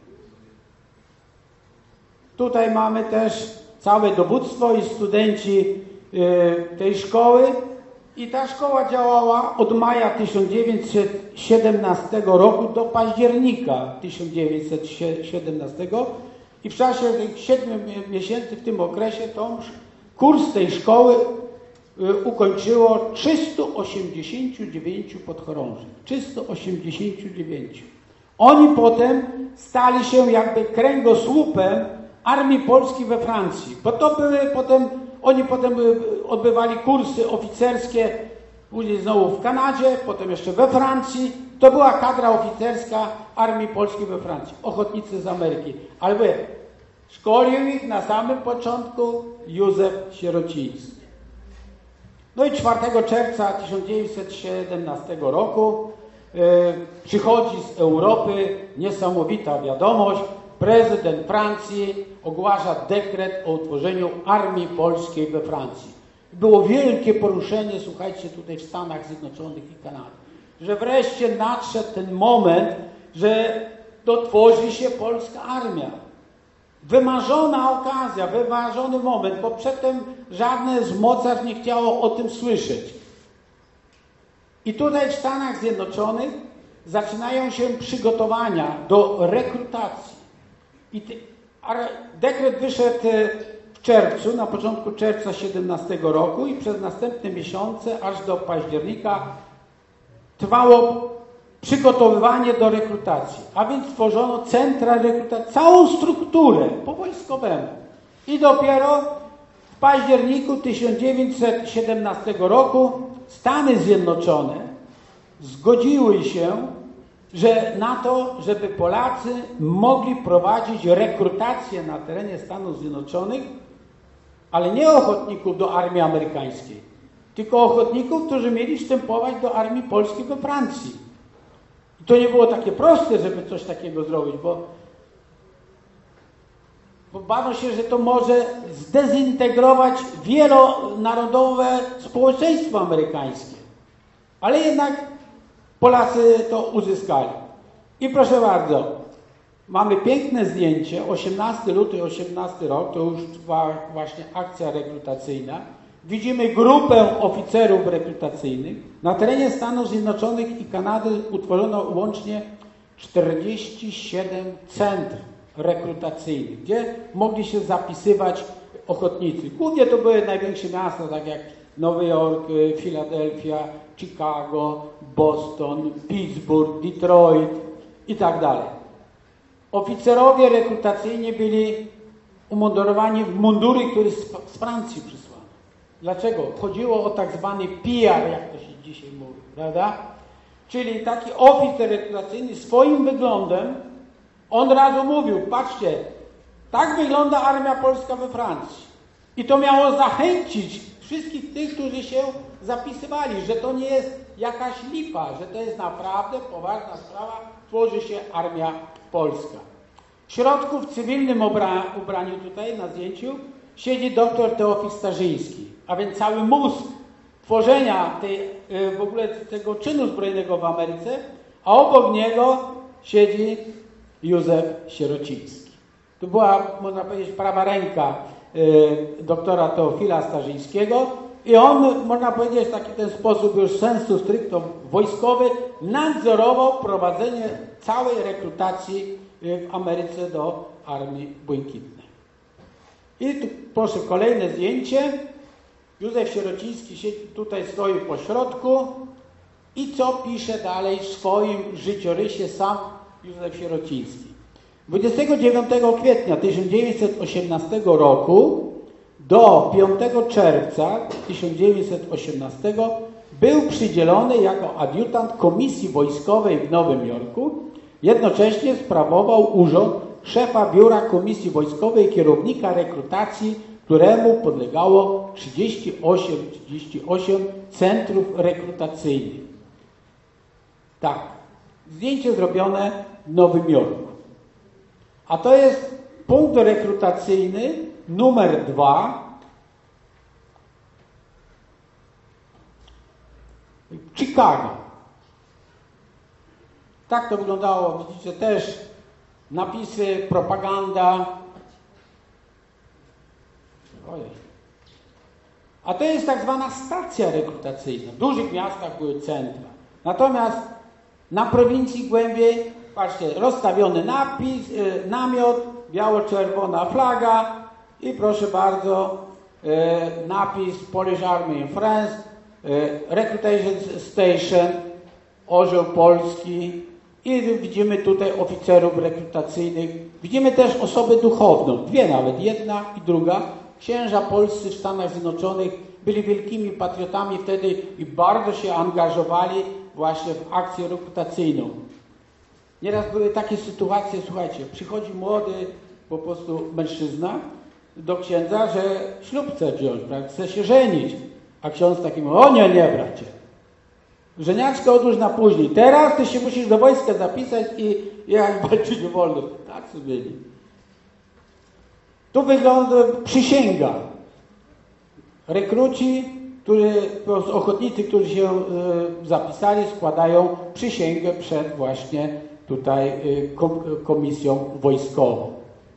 Tutaj mamy też całe dowództwo i studenci y, tej szkoły. I ta szkoła działała od maja tysiąc dziewięćset siedemnastego roku do października tysiąc dziewięćset siedemnastego i w czasie tych siedmiu miesięcy w tym okresie to kurs tej szkoły ukończyło trzysta osiemdziesiąt dziewięć podchorążych. trzysta osiemdziesiąt dziewięć. Oni potem stali się jakby kręgosłupem Armii Polskiej we Francji, bo to były potem Oni potem odbywali kursy oficerskie, później znowu w Kanadzie, potem jeszcze we Francji. To była kadra oficerska Armii Polskiej we Francji, ochotnicy z Ameryki. Ale wie, szkolił ich na samym początku Józef Sierociński. No i czwartego czerwca tysiąc dziewięćset siedemnastego roku yy, przychodzi z Europy niesamowita wiadomość. Prezydent Francji ogłasza dekret o utworzeniu Armii Polskiej we Francji. Było wielkie poruszenie, słuchajcie, tutaj w Stanach Zjednoczonych i Kanadzie, że wreszcie nadszedł ten moment, że dotworzy się polska armia. Wymarzona okazja, wymarzony moment, bo przedtem żadne z mocarstw nie chciało o tym słyszeć. I tutaj w Stanach Zjednoczonych zaczynają się przygotowania do rekrutacji. I dekret wyszedł w czerwcu, na początku czerwca siedemnastego roku i przez następne miesiące, aż do października, trwało przygotowywanie do rekrutacji. A więc tworzono centra rekrutacji, całą strukturę po wojskowemu. I dopiero w październiku tysiąc dziewięćset siedemnastego roku Stany Zjednoczone zgodziły się, że na to, żeby Polacy mogli prowadzić rekrutację na terenie Stanów Zjednoczonych, ale nie ochotników do armii amerykańskiej, tylko ochotników, którzy mieli wstępować do armii polskiej we Francji. To nie było takie proste, żeby coś takiego zrobić, bo, bo bano się, że to może zdezintegrować wielonarodowe społeczeństwo amerykańskie. Ale jednak Polacy to uzyskali. I proszę bardzo, mamy piękne zdjęcie, osiemnasty luty, osiemnasty rok, to już trwa właśnie akcja rekrutacyjna. Widzimy grupę oficerów rekrutacyjnych. Na terenie Stanów Zjednoczonych i Kanady utworzono łącznie czterdzieści siedem centrów rekrutacyjnych, gdzie mogli się zapisywać ochotnicy. Głównie to były największe miasta, tak jak Nowy Jork, Filadelfia, Chicago, Boston, Pittsburgh, Detroit i tak dalej. Oficerowie rekrutacyjni byli umundurowani w mundury, które z Francji przysłano. Dlaczego? Chodziło o tak zwany P R, jak to się dzisiaj mówi, prawda? Czyli taki oficer rekrutacyjny swoim wyglądem, on razu mówił, patrzcie, tak wygląda armia polska we Francji. I to miało zachęcić wszystkich tych, którzy się zapisywali, że to nie jest jakaś lipa, że to jest naprawdę poważna sprawa, tworzy się armia polska. W środku w cywilnym ubra ubraniu tutaj na zdjęciu siedzi doktor Teofil Starzyński, a więc cały mózg tworzenia tej, w ogóle tego czynu zbrojnego w Ameryce, a obok niego siedzi Józef Sierociński. To była, można powiedzieć, prawa ręka y, doktora Teofila Starzyńskiego i on, można powiedzieć, w taki ten sposób już sensu stricto wojskowy nadzorował prowadzenie całej rekrutacji w Ameryce do Armii Błękitnej. I tu proszę kolejne zdjęcie. Józef Sierociński siedzi, tutaj stoi po środku i co pisze dalej w swoim życiorysie sam Józef Sierociński. dwudziestego dziewiątego kwietnia tysiąc dziewięćset osiemnastego roku do piątego czerwca tysiąc dziewięćset osiemnastego był przydzielony jako adiutant Komisji Wojskowej w Nowym Jorku. Jednocześnie sprawował urząd szefa Biura Komisji Wojskowej i kierownika rekrutacji, któremu podlegało trzydzieści osiem, trzydzieści osiem centrów rekrutacyjnych. Tak, zdjęcie zrobione w Nowym Jorku. A to jest punkt rekrutacyjny numer dwa w Chicago. Tak to wyglądało, widzicie też napisy, propaganda. Ojej. A to jest tak zwana stacja rekrutacyjna. W dużych miastach były centra. Natomiast na prowincji głębiej, patrzcie, rozstawiony napis, y, namiot, biało-czerwona flaga i proszę bardzo, y, napis Polish Army in France, y, Recruitation Station, orzeł polski i widzimy tutaj oficerów rekrutacyjnych. Widzimy też osobę duchowną, dwie nawet, jedna i druga. Księża polscy w Stanach Zjednoczonych byli wielkimi patriotami wtedy i bardzo się angażowali właśnie w akcję rekrutacyjną. Nieraz były takie sytuacje, słuchajcie, przychodzi młody po prostu mężczyzna do księdza, że ślub chce wziąć, prawda? Chce się żenić. A ksiądz taki mówi, o nie, nie bracie. Żeniaczkę odłóż na później. Teraz ty się musisz do wojska zapisać i jechać walczyć o wolność. Tak sobie byli. Tu wygląda przysięga. Rekruci, którzy, ochotnicy, którzy się y, zapisali, składają przysięgę przed właśnie tutaj y, komisją wojskową.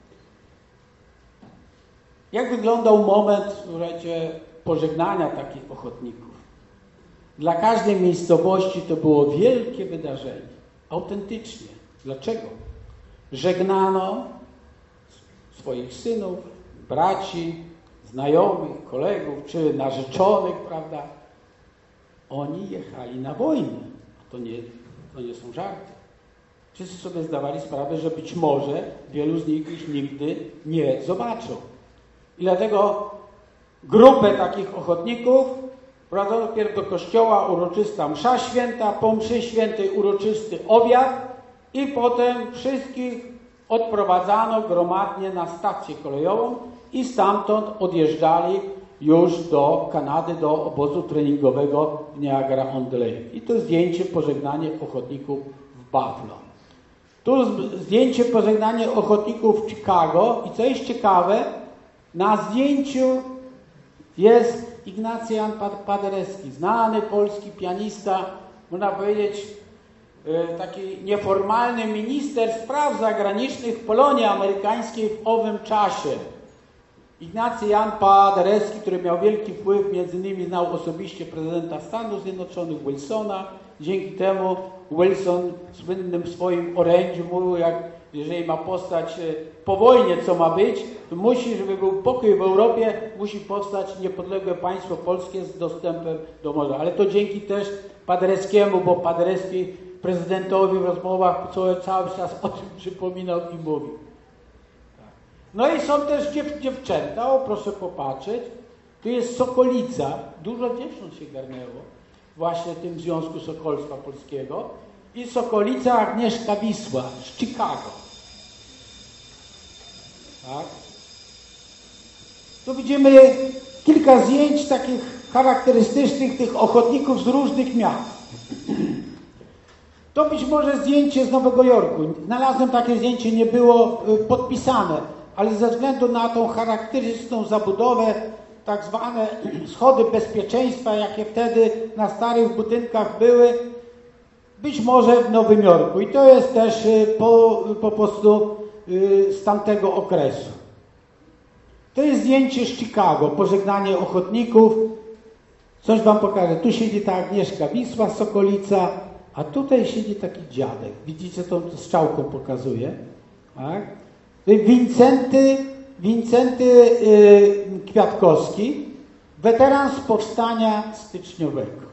Jak wyglądał moment, słuchajcie, pożegnania takich ochotników? Dla każdej miejscowości to było wielkie wydarzenie. Autentycznie. Dlaczego? Żegnano swoich synów, braci, znajomych, kolegów, czy narzeczonych, prawda? Oni jechali na wojnę. To nie, to nie są żarty. Wszyscy sobie zdawali sprawę, że być może wielu z nich już nigdy nie zobaczą. I dlatego grupę takich ochotników prowadzono pierw do kościoła, uroczysta msza święta, po mszy świętej uroczysty obiad i potem wszystkich odprowadzano gromadnie na stację kolejową i stamtąd odjeżdżali już do Kanady, do obozu treningowego w Niagara-on-the-Lake. I to zdjęcie, pożegnanie ochotników w w Buffalo. Tu zdjęcie pożegnania ochotników w Chicago i co jest ciekawe, na zdjęciu jest Ignacy Jan Paderewski, znany polski pianista, można powiedzieć taki nieformalny minister spraw zagranicznych w Polonii amerykańskiej w owym czasie. Ignacy Jan Paderewski, który miał wielki wpływ, między innymi znał osobiście prezydenta Stanów Zjednoczonych Wilsona. Dzięki temu Wilson w słynnym swoim orędziu mówił, jak jeżeli ma powstać po wojnie, co ma być, to musi, żeby był pokój w Europie, musi powstać niepodległe państwo polskie z dostępem do morza. Ale to dzięki też Paderewskiemu, bo Paderewski prezydentowi w rozmowach cały, cały czas o tym przypominał i mówił. No i są też dziew dziewczęta, o proszę popatrzeć, tu jest Sokolica, dużo dziewcząt się garnęło właśnie w tym Związku Sokolstwa Polskiego i Sokolica Agnieszka Wisła z Chicago. Tak. Tu widzimy kilka zdjęć takich charakterystycznych tych ochotników z różnych miast. To być może zdjęcie z Nowego Jorku. Znalazłem takie zdjęcie, nie było podpisane, ale ze względu na tą charakterystyczną zabudowę, tak zwane schody bezpieczeństwa, jakie wtedy na starych budynkach były, być może w Nowym Jorku. I to jest też po, po prostu z tamtego okresu. To jest zdjęcie z Chicago, pożegnanie ochotników. Coś wam pokażę. Tu siedzi ta Agnieszka Wisła, Sokolica, a tutaj siedzi taki dziadek. Widzicie, tą strzałką pokazuje. Tak? Wincenty, Wincenty yy, Kwiatkowski, weteran z powstania styczniowego.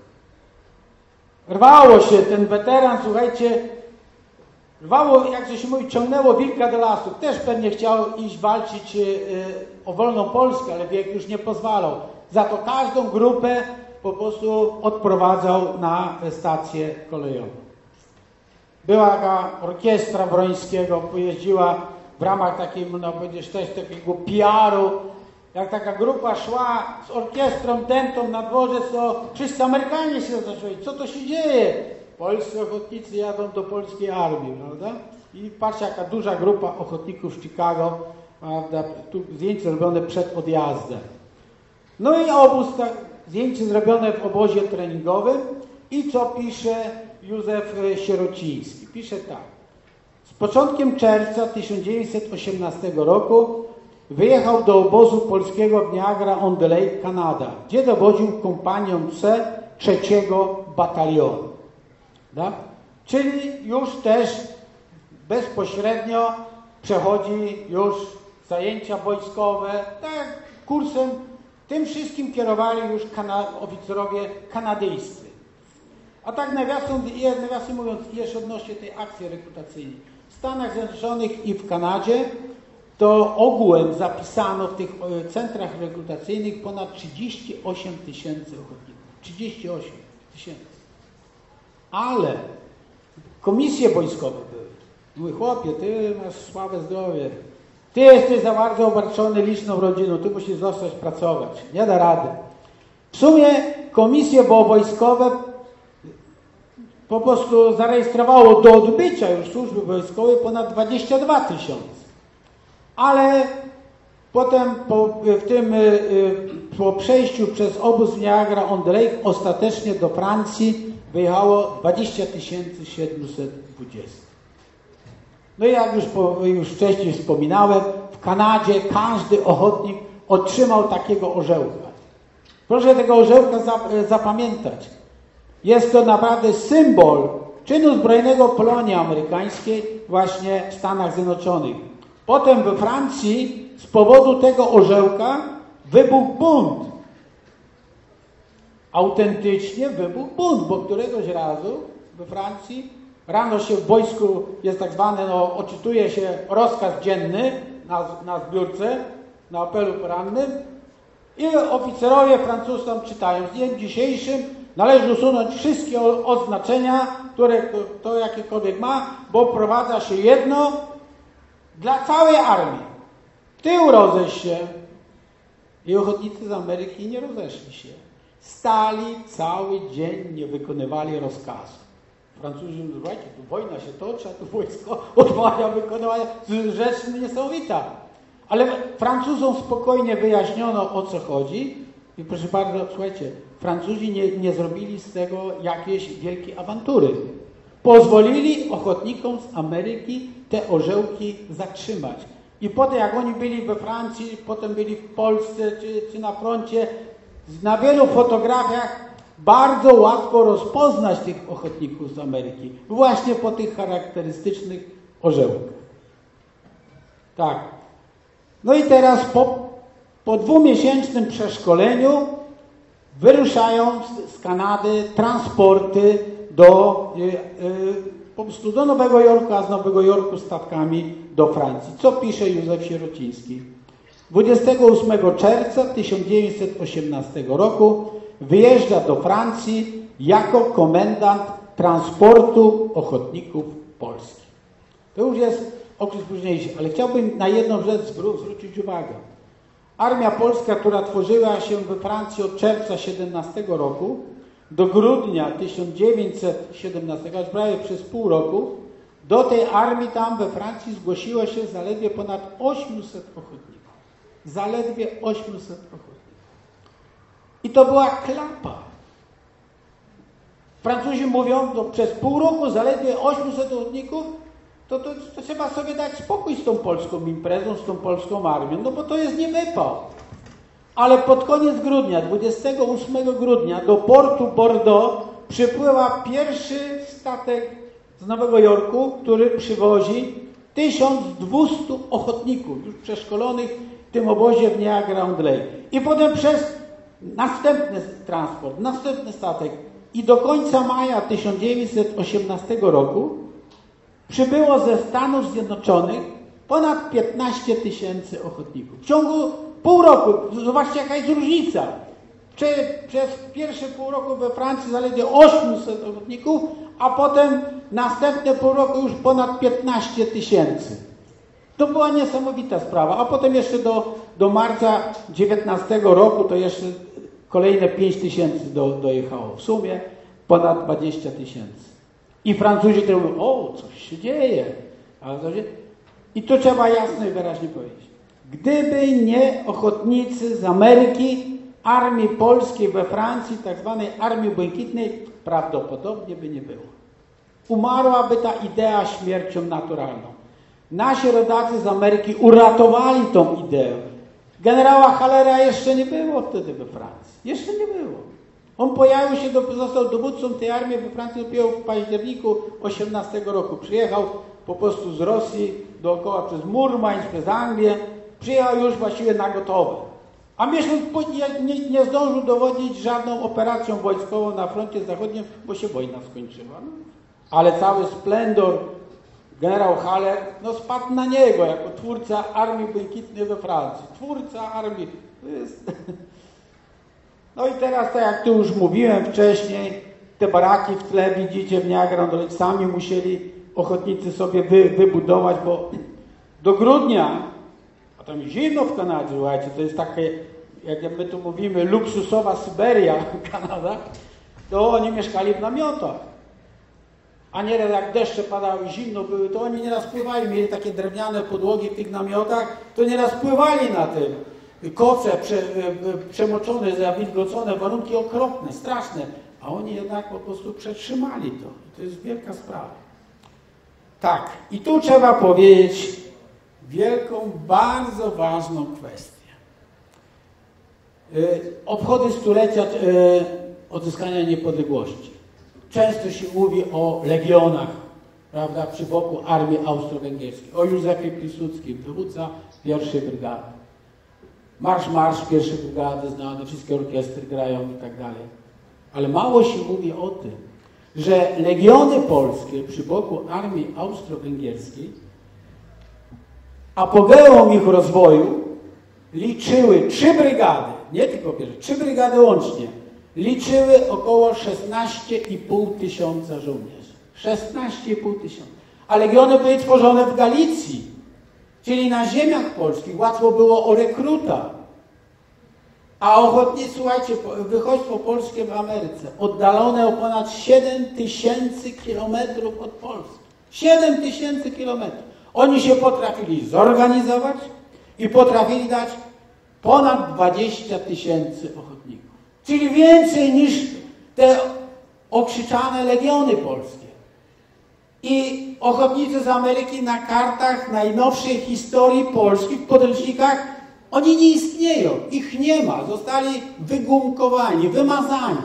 Rwało się ten weteran, słuchajcie, rwało, jak to się mówi, ciągnęło wilka do lasu. Też pewnie chciał iść walczyć yy, o wolną Polskę, ale wiek już nie pozwalał. Za to każdą grupę po prostu odprowadzał na stację kolejową. Była taka orkiestra Wrońskiego, pojeździła w ramach takiej, można powiedzieć, też takiego P R-u. Jak taka grupa szła z orkiestrą dętą na dworzec, to wszyscy Amerykanie się zaczęli. Co to się dzieje? Polscy ochotnicy jadą do polskiej armii, prawda? I patrzcie, jaka duża grupa ochotników z Chicago, prawda? Tu zdjęcie zrobione przed odjazdem. No i obóz, tak, zdjęcie zrobione w obozie treningowym. I co pisze Józef Sierociński? Pisze tak. Z początkiem czerwca tysiąc dziewięćset osiemnastego roku wyjechał do obozu polskiego w Niagara-on-the-Lake, Kanada, gdzie dowodził kompanią C trzeciego batalionu. Tak? Czyli już też bezpośrednio przechodzi już zajęcia wojskowe, tak, kursem. Tym wszystkim kierowali już kana oficerowie kanadyjscy. A tak nawiasem, nawiasem mówiąc, jeszcze odnośnie tej akcji rekrutacyjnej. W Stanach Zjednoczonych i w Kanadzie to ogółem zapisano w tych centrach rekrutacyjnych ponad trzydzieści osiem tysięcy ochotników. trzydzieści osiem tysięcy. Ale komisje wojskowe były. Mówi, chłopie, ty masz słabe zdrowie. Ty jesteś za bardzo obarczony liczną rodziną, ty musisz zostać pracować. Nie da rady. W sumie komisje wojskowe po prostu zarejestrowało do odbycia już służby wojskowej ponad dwadzieścia dwa tysiące. Ale potem po, w tym, po przejściu przez obóz w Niagara-on-the-Lake ostatecznie do Francji wyjechało dwadzieścia tysięcy siedemset dwadzieścia. No i jak już, po, już wcześniej wspominałem, w Kanadzie każdy ochotnik otrzymał takiego orzełka. Proszę tego orzełka zapamiętać. Jest to naprawdę symbol czynu zbrojnego Polonii amerykańskiej właśnie w Stanach Zjednoczonych. Potem we Francji z powodu tego orzełka wybuchł bunt. Autentycznie wybuchł bunt, bo któregoś razu we Francji rano się w wojsku jest tak zwany, no, odczytuje się rozkaz dzienny na, na zbiórce, na apelu porannym i oficerowie francuscy czytają: z dniem dzisiejszym należy usunąć wszystkie oznaczenia, które to jakiekolwiek ma, bo wprowadza się jedno dla całej armii. Ty rozejść się. I ochotnicy z Ameryki nie rozeszli się. Stali cały dzień, nie wykonywali rozkazu. Francuzi mówią, słuchajcie, tu wojna się toczy, a tu wojsko odmawia wykonywania, rzecz niesamowita. Ale Francuzom spokojnie wyjaśniono, o co chodzi i proszę bardzo, słuchajcie, Francuzi nie, nie zrobili z tego jakiejś wielkiej awantury. Pozwolili ochotnikom z Ameryki te orzełki zatrzymać. I potem jak oni byli we Francji, potem byli w Polsce czy, czy na froncie, na wielu fotografiach bardzo łatwo rozpoznać tych ochotników z Ameryki. Właśnie po tych charakterystycznych orzełkach. Tak. No i teraz po, po dwumiesięcznym przeszkoleniu wyruszają z, z Kanady transporty do, y, y, po prostu do Nowego Jorku, a z Nowego Jorku statkami do Francji. Co pisze Józef Sierociński? dwudziestego ósmego czerwca tysiąc dziewięćset osiemnastego roku wyjeżdża do Francji jako komendant transportu ochotników polskich. To już jest okres późniejszy, ale chciałbym na jedną rzecz zwró- zwrócić uwagę. Armia polska, która tworzyła się we Francji od czerwca siedemnastego roku do grudnia tysiąc dziewięćset siedemnastego, aż prawie przez pół roku, do tej armii tam we Francji zgłosiło się zaledwie ponad osiemset ochotników. Zaledwie osiemset ochotników. I to była klapa. Francuzi mówią, no przez pół roku zaledwie osiemset ochotników, to, to, to trzeba sobie dać spokój z tą polską imprezą, z tą polską armią, no bo to jest niewypał. Ale pod koniec grudnia, dwudziestego ósmego grudnia do portu Bordeaux przypływa pierwszy statek z Nowego Jorku, który przywozi tysiąc dwieście ochotników, już przeszkolonych w tym obozie w Niagara-on-Lake. I potem przez następny transport, następny statek i do końca maja tysiąc dziewięćset osiemnastego roku przybyło ze Stanów Zjednoczonych ponad piętnaście tysięcy ochotników. W ciągu pół roku, zobaczcie jaka jest różnica. Prze, przez pierwsze pół roku we Francji zaledwie osiemset ochotników, a potem następne pół roku już ponad piętnaście tysięcy. To była niesamowita sprawa. A potem jeszcze do, do marca dziewiętnastego roku to jeszcze kolejne pięć tysięcy do, dojechało. W sumie ponad dwadzieścia tysięcy. I Francuzi to mówią, o, coś się dzieje. I tu trzeba jasno i wyraźnie powiedzieć. Gdyby nie ochotnicy z Ameryki, armii polskiej we Francji, tak zwanej Armii Błękitnej, prawdopodobnie by nie było. Umarłaby ta idea śmiercią naturalną. Nasi rodacy z Ameryki uratowali tą ideę. Generała Hallera jeszcze nie było wtedy we Francji. Jeszcze nie było. On pojawił się, do, został dowódcą tej armii we Francji dopiero w październiku osiemnastego roku. Przyjechał po prostu z Rosji dookoła przez Murmańsk, przez Anglię. Przyjechał już właściwie na gotowe. A miesiąc nie, nie, nie zdążył dowodzić żadną operacją wojskową na froncie zachodnim, bo się wojna skończyła. No. Ale cały splendor generał Haller no, spadł na niego jako twórca Armii Błękitnej we Francji. Twórca armii. To jest... No i teraz, tak jak tu już mówiłem wcześniej, te baraki w tle widzicie w Niagara-on-Lake sami musieli ochotnicy sobie wy, wybudować, bo do grudnia, a tam zimno w Kanadzie, słuchajcie, to jest takie, jak my tu mówimy, luksusowa Syberia, Kanada, to oni mieszkali w namiotach. A nieraz jak deszcze padały, zimno były, to oni nieraz pływali, mieli takie drewniane podłogi w tych namiotach, to nieraz pływali na tym. Koce prze, przemoczone, zawilgocone, warunki okropne, straszne, a oni jednak po prostu przetrzymali to. I to jest wielka sprawa. Tak, i tu trzeba powiedzieć wielką, bardzo ważną kwestię. Obchody stulecia odzyskania niepodległości. Często się mówi o legionach, prawda, przy boku armii austro-węgierskiej, o Józefie Piłsudskim, dowódca pierwszej brygady. Marsz, marsz pierwszej brygady znany, wszystkie orkiestry grają i tak dalej. Ale mało się mówi o tym, że legiony polskie przy boku armii austro-węgierskiej apogeum ich rozwoju liczyły trzy brygady, nie tylko pierwsze, trzy brygady łącznie, liczyły około szesnaście i pół tysiąca żołnierzy. szesnaście i pół tysiąca. A legiony były tworzone w Galicji, czyli na ziemiach polskich. Łatwo było o rekruta. A ochotnicy, słuchajcie, wychodźstwo polskie w Ameryce, oddalone o ponad siedem tysięcy kilometrów od Polski. siedem tysięcy kilometrów. Oni się potrafili zorganizować i potrafili dać ponad dwadzieścia tysięcy ochotników. Czyli więcej niż te okrzyczane legiony polskie. I ochotnicy z Ameryki na kartach najnowszej historii Polski, w podręcznikach, oni nie istnieją, ich nie ma, zostali wygumkowani, wymazani.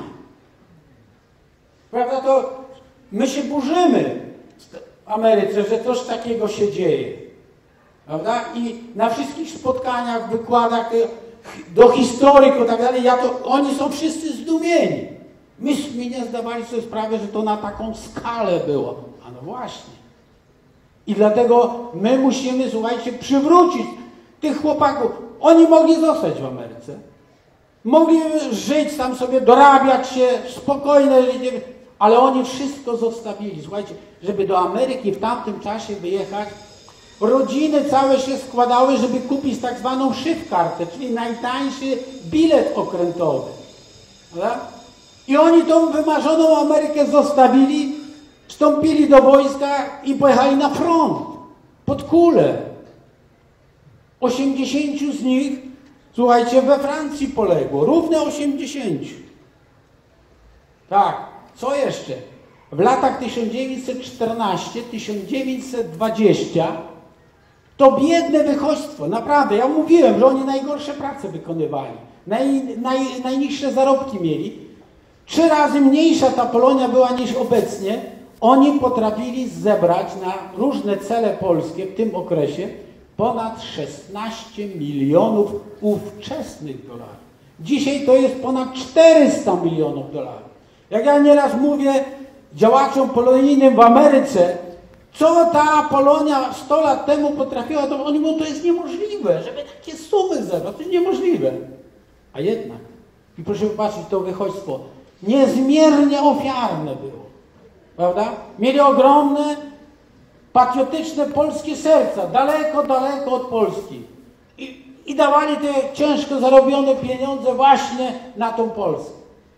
Prawda, to my się burzymy w Ameryce, że coś takiego się dzieje. Prawda? I na wszystkich spotkaniach, wykładach do historyków i tak dalej, ja to, oni są wszyscy zdumieni. Myśmy nie zdawali sobie sprawy, że to na taką skalę było. A no właśnie. I dlatego my musimy, słuchajcie, przywrócić tych chłopaków. Oni mogli zostać w Ameryce. Mogli żyć tam sobie, dorabiać się, spokojne życie, ale oni wszystko zostawili. Słuchajcie, żeby do Ameryki w tamtym czasie wyjechać, rodziny całe się składały, żeby kupić tak zwaną szybkartę, czyli najtańszy bilet okrętowy. Prawda? I oni tą wymarzoną Amerykę zostawili, wstąpili do wojska i pojechali na front, pod kulę. osiemdziesięciu z nich, słuchajcie, we Francji poległo, równe osiemdziesięciu. Tak, co jeszcze? W latach tysiąc dziewięćset czternastym do tysiąc dziewięćset dwudziestego to biedne wychodźstwo, naprawdę, ja mówiłem, że oni najgorsze prace wykonywali, naj, naj, najniższe zarobki mieli. Trzy razy mniejsza ta Polonia była niż obecnie. Oni potrafili zebrać na różne cele polskie w tym okresie ponad szesnaście milionów ówczesnych dolarów. Dzisiaj to jest ponad czterysta milionów dolarów. Jak ja nieraz mówię działaczom polonijnym w Ameryce, co ta Polonia sto lat temu potrafiła, to oni mówią, to jest niemożliwe, żeby takie sumy zebrać, to jest niemożliwe. A jednak, i proszę popatrzeć, to wychodźstwo niezmiernie ofiarne było, prawda? Mieli ogromne, patriotyczne polskie serca, daleko, daleko od Polski. I, i dawali te ciężko zarobione pieniądze właśnie na tą Polskę.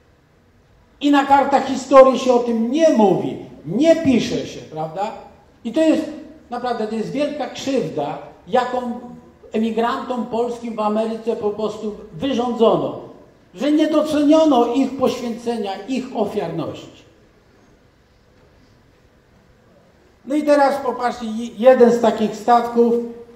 I na kartach historii się o tym nie mówi, nie pisze się, prawda? I to jest, naprawdę, to jest wielka krzywda, jaką emigrantom polskim w Ameryce po prostu wyrządzono, że nie doceniono ich poświęcenia, ich ofiarności. No i teraz popatrzcie, jeden z takich statków,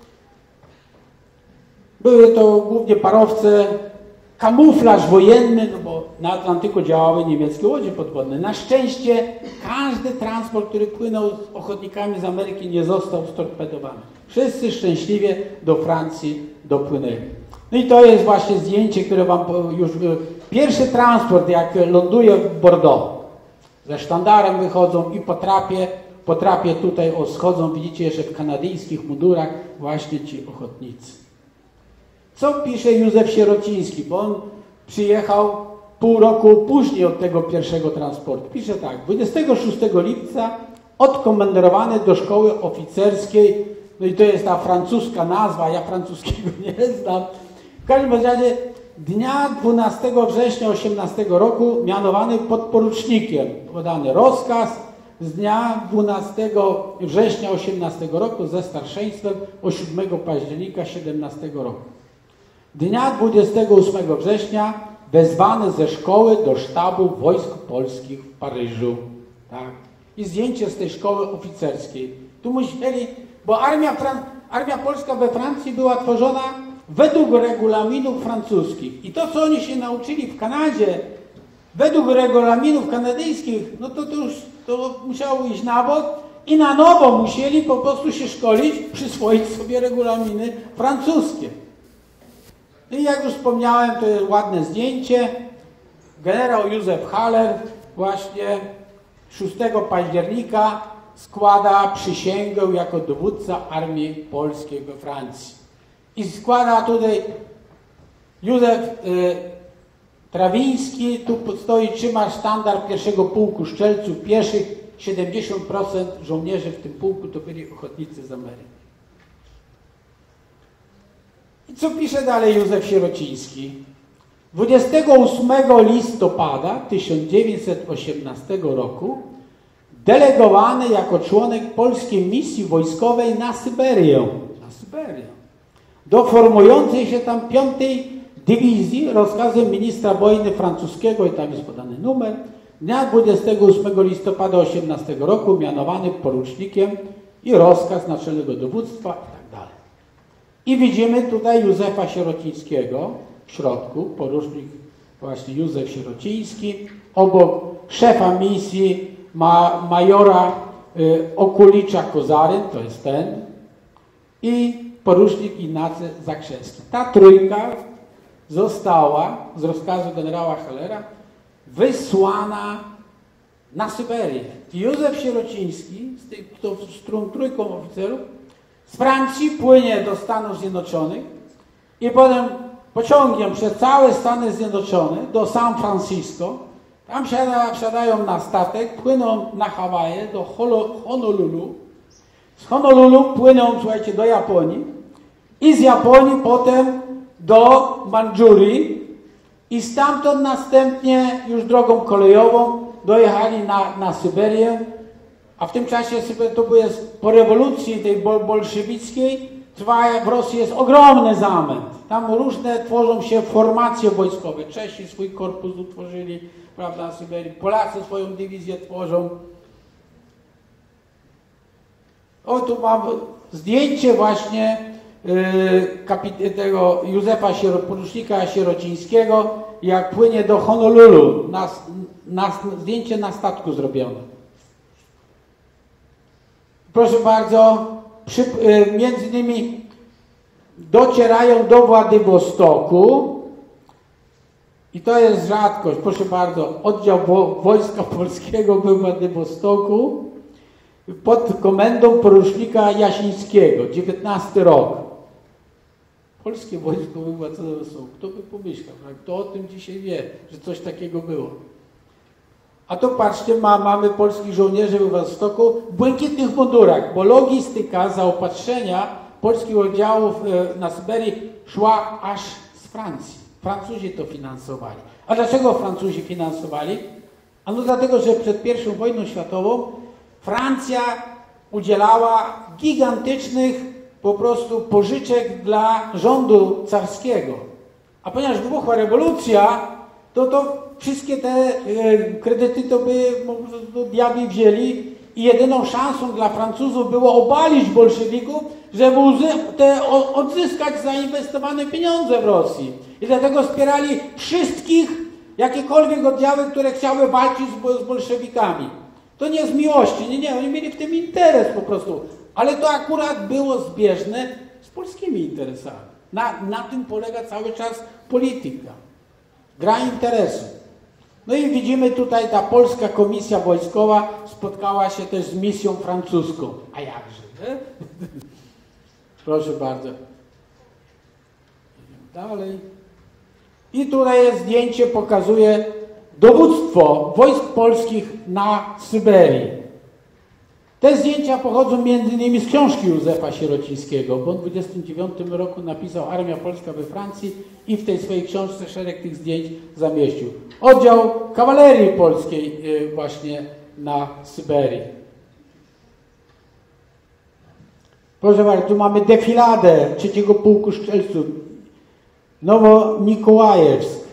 były to głównie parowce, kamuflaż wojenny, no bo na Atlantyku działały niemieckie łodzie podwodne. Na szczęście każdy transport, który płynął z ochotnikami z Ameryki, nie został storpedowany. Wszyscy szczęśliwie do Francji dopłynęli. No i to jest właśnie zdjęcie, które wam już... Pierwszy transport, jak ląduje w Bordeaux, ze sztandarem wychodzą i po trapie, po trapie tutaj o, schodzą, widzicie jeszcze w kanadyjskich mundurach, właśnie ci ochotnicy. Co pisze Józef Sierociński, bo on przyjechał pół roku później od tego pierwszego transportu. Pisze tak, dwudziestego szóstego lipca odkomendowany do szkoły oficerskiej, no i to jest ta francuska nazwa, ja francuskiego nie znam. W każdym razie dnia dwunastego września osiemnastego roku mianowany podporucznikiem, podany rozkaz z dnia dwunastego września osiemnastego roku ze starszeństwem o siódmego października siedemnastego roku. Dnia dwudziestego ósmego września wezwany ze szkoły do sztabu wojsk polskich w Paryżu. Tak. I zdjęcie z tej szkoły oficerskiej. Tu musieli, bo armia, armia polska we Francji była tworzona według regulaminów francuskich. I to, co oni się nauczyli w Kanadzie, według regulaminów kanadyjskich, no to, to już to musiało iść na bok i na nowo musieli po prostu się szkolić, przyswoić sobie regulaminy francuskie. I jak już wspomniałem, to jest ładne zdjęcie. Generał Józef Haller właśnie szóstego października składa przysięgę jako dowódca armii polskiej we Francji. I składa tutaj Józef y, Trawiński, tu stoi, trzyma sztandar pierwszego pułku strzelców pieszych. siedemdziesiąt procent żołnierzy w tym pułku to byli ochotnicy z Ameryki. I co pisze dalej Józef Sierociński? dwudziestego ósmego listopada tysiąc dziewięćset osiemnastego roku delegowany jako członek polskiej misji wojskowej na Syberię, na Syberię, do formującej się tam piątej dywizji rozkazem ministra wojny francuskiego, i tam jest podany numer, dnia dwudziestego ósmego listopada osiemnastego roku mianowany porucznikiem i rozkaz naczelnego dowództwa i tak dalej. I widzimy tutaj Józefa Sierocińskiego w środku, porucznik właśnie Józef Sierociński, obok szefa misji ma majora y, Okulicza Kozaryn, to jest ten, i porucznik Ignacy Zakrzewski. Ta trójka została z rozkazu generała Hallera wysłana na Syberię. I Józef Sierociński z, tej, to, z tą trójką oficerów z Francji płynie do Stanów Zjednoczonych i potem pociągiem przez całe Stany Zjednoczone do San Francisco. Tam wsiada, wsiadają na statek, płyną na Hawaje do Honolulu. Z Honolulu płyną, słuchajcie, do Japonii i z Japonii potem do Mandżurii i stamtąd następnie już drogą kolejową dojechali na, na Syberię, a w tym czasie to było po rewolucji tej bol bolszewickiej trwa w Rosji jest ogromny zamęt. Tam różne tworzą się formacje wojskowe. Czesi swój korpus utworzyli, prawda, na Syberii. Polacy swoją dywizję tworzą. O, tu mam zdjęcie właśnie yy, tego Józefa Siero, porucznika Sierocińskiego, jak płynie do Honolulu. Na, na, zdjęcie na statku zrobione. Proszę bardzo, przy, yy, między innymi docierają do Władywostoku i to jest rzadkość. Proszę bardzo, oddział wo, Wojska Polskiego był w Władywostoku pod komendą porucznika Jasińskiego, dziewiętnasty rok. Polskie wojsko we Władywostoku. Kto by pomyślał? Kto o tym dzisiaj wie, że coś takiego było? A tu patrzcie, ma, mamy polskich żołnierzy we Władywostoku w błękitnych mundurach, bo logistyka zaopatrzenia polskich oddziałów na Syberii szła aż z Francji. Francuzi to finansowali. A dlaczego Francuzi finansowali? Ano dlatego, że przed pierwszą wojną światową Francja udzielała gigantycznych po prostu pożyczek dla rządu carskiego. A ponieważ wybuchła rewolucja, to, to wszystkie te e, kredyty to by to diabli wzięli i jedyną szansą dla Francuzów było obalić bolszewików, żeby te odzyskać zainwestowane pieniądze w Rosji. I dlatego wspierali wszystkich, jakiekolwiek oddziały, które chciały walczyć z, z bolszewikami. To nie z miłości, nie, nie, oni mieli w tym interes po prostu. Ale to akurat było zbieżne z polskimi interesami. Na, na tym polega cały czas polityka. Gra interesu. No i widzimy tutaj, ta polska komisja wojskowa spotkała się też z misją francuską. A jakże, nie? Proszę bardzo. Dalej. I tutaj jest zdjęcie, pokazuje dowództwo wojsk polskich na Syberii. Te zdjęcia pochodzą między innymi z książki Józefa Sierocińskiego, bo on w dwudziestym dziewiątym roku napisał Armia Polska we Francji i w tej swojej książce szereg tych zdjęć zamieścił. Oddział kawalerii polskiej właśnie na Syberii. Proszę bardzo, tu mamy defiladę trzeciego Pułku Strzelców, Nowo-Nikołajewsk.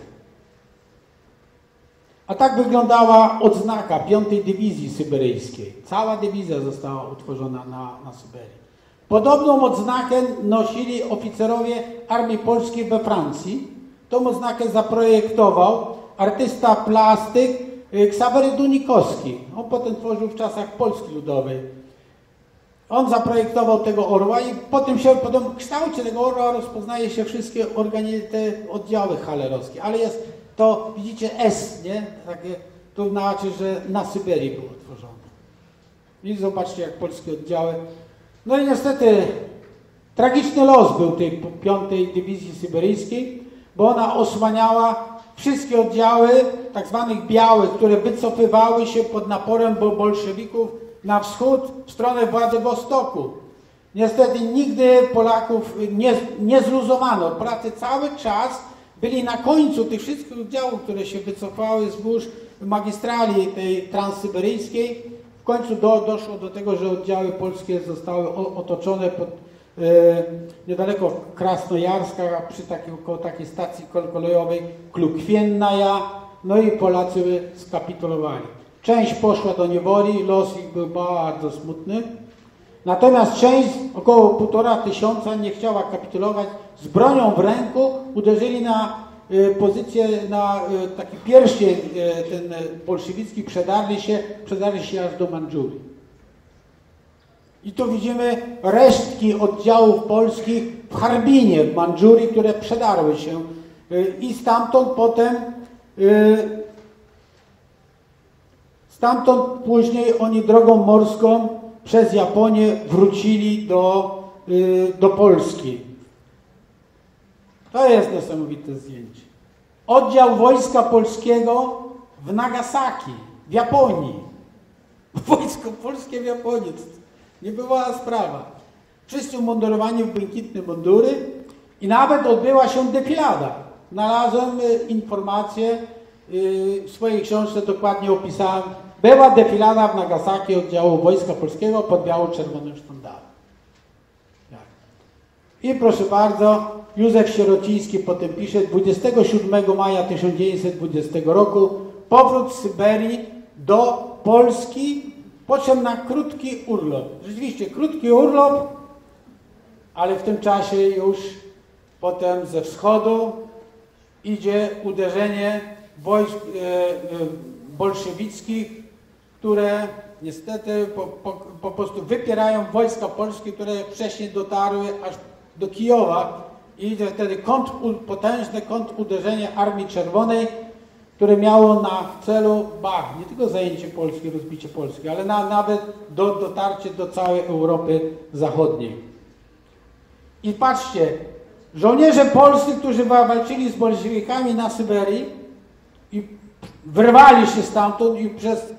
A tak wyglądała odznaka piątej Dywizji Syberyjskiej. Cała dywizja została utworzona na, na Syberii. Podobną odznakę nosili oficerowie Armii Polskiej we Francji. Tą odznakę zaprojektował artysta plastyk Ksawery Dunikowski. On potem tworzył w czasach Polski Ludowej. On zaprojektował tego orła i potem się, potem w kształcie tego orła rozpoznaje się wszystkie te oddziały hallerowskie. Ale jest to, widzicie, S, nie? Takie, to znaczy, że na Syberii było tworzone. I zobaczcie, jak polskie oddziały. No i niestety tragiczny los był tej piątej Dywizji Syberyjskiej, bo ona osłaniała wszystkie oddziały tak zwanych białych, które wycofywały się pod naporem bolszewików na wschód, w stronę Władywostoku. Niestety nigdy Polaków nie, nie zluzowano. Polacy cały czas byli na końcu tych wszystkich oddziałów, które się wycofały wzdłuż magistrali tej transsyberyjskiej. W końcu do, doszło do tego, że oddziały polskie zostały o, otoczone pod, e, niedaleko Krasnojarska, przy takiej, koło takiej stacji kolejowej Klukwiennaja, no i Polacy skapitulowali. Część poszła do niewoli, los ich był bardzo smutny. Natomiast część, około półtora tysiąca, nie chciała kapitulować. Z bronią w ręku uderzyli na y, pozycję, na y, taki pierścień y, ten bolszewicki, przedarli się, przedarli się aż do Mandżurii. I tu widzimy resztki oddziałów polskich w Harbinie, w Mandżurii, które przedarły się. Y, I stamtąd potem, y, stamtąd później oni drogą morską przez Japonię wrócili do, y, do Polski. To jest niesamowite zdjęcie. Oddział Wojska Polskiego w Nagasaki, w Japonii. Wojsko Polskie w Japonii. To nie była sprawa. Wszyscy umundurowani w błękitne mundury i nawet odbyła się defilada. Znalazłem y, informację, y, w swojej książce dokładnie opisałem. Była defilada w Nagasaki oddziału Wojska Polskiego pod biało-czerwonym sztandarem. I proszę bardzo, Józef Sierociński potem pisze, dwudziestego siódmego maja tysiąc dziewięćset dwudziestego roku powrót z Syberii do Polski, po czym na krótki urlop. Rzeczywiście krótki urlop, ale w tym czasie już potem ze wschodu idzie uderzenie wojsk e, e, bolszewickich, które niestety po, po, po prostu wypierają wojska polskie, które wcześniej dotarły aż do Kijowa i idzie wtedy kontr, potężne kontruderzenie Armii Czerwonej, które miało na celu ba, nie tylko zajęcie Polski, rozbicie Polski, ale na, nawet do, dotarcie do całej Europy Zachodniej. I patrzcie, żołnierze polscy, którzy walczyli z bolszewikami na Syberii i wyrwali się stamtąd i przez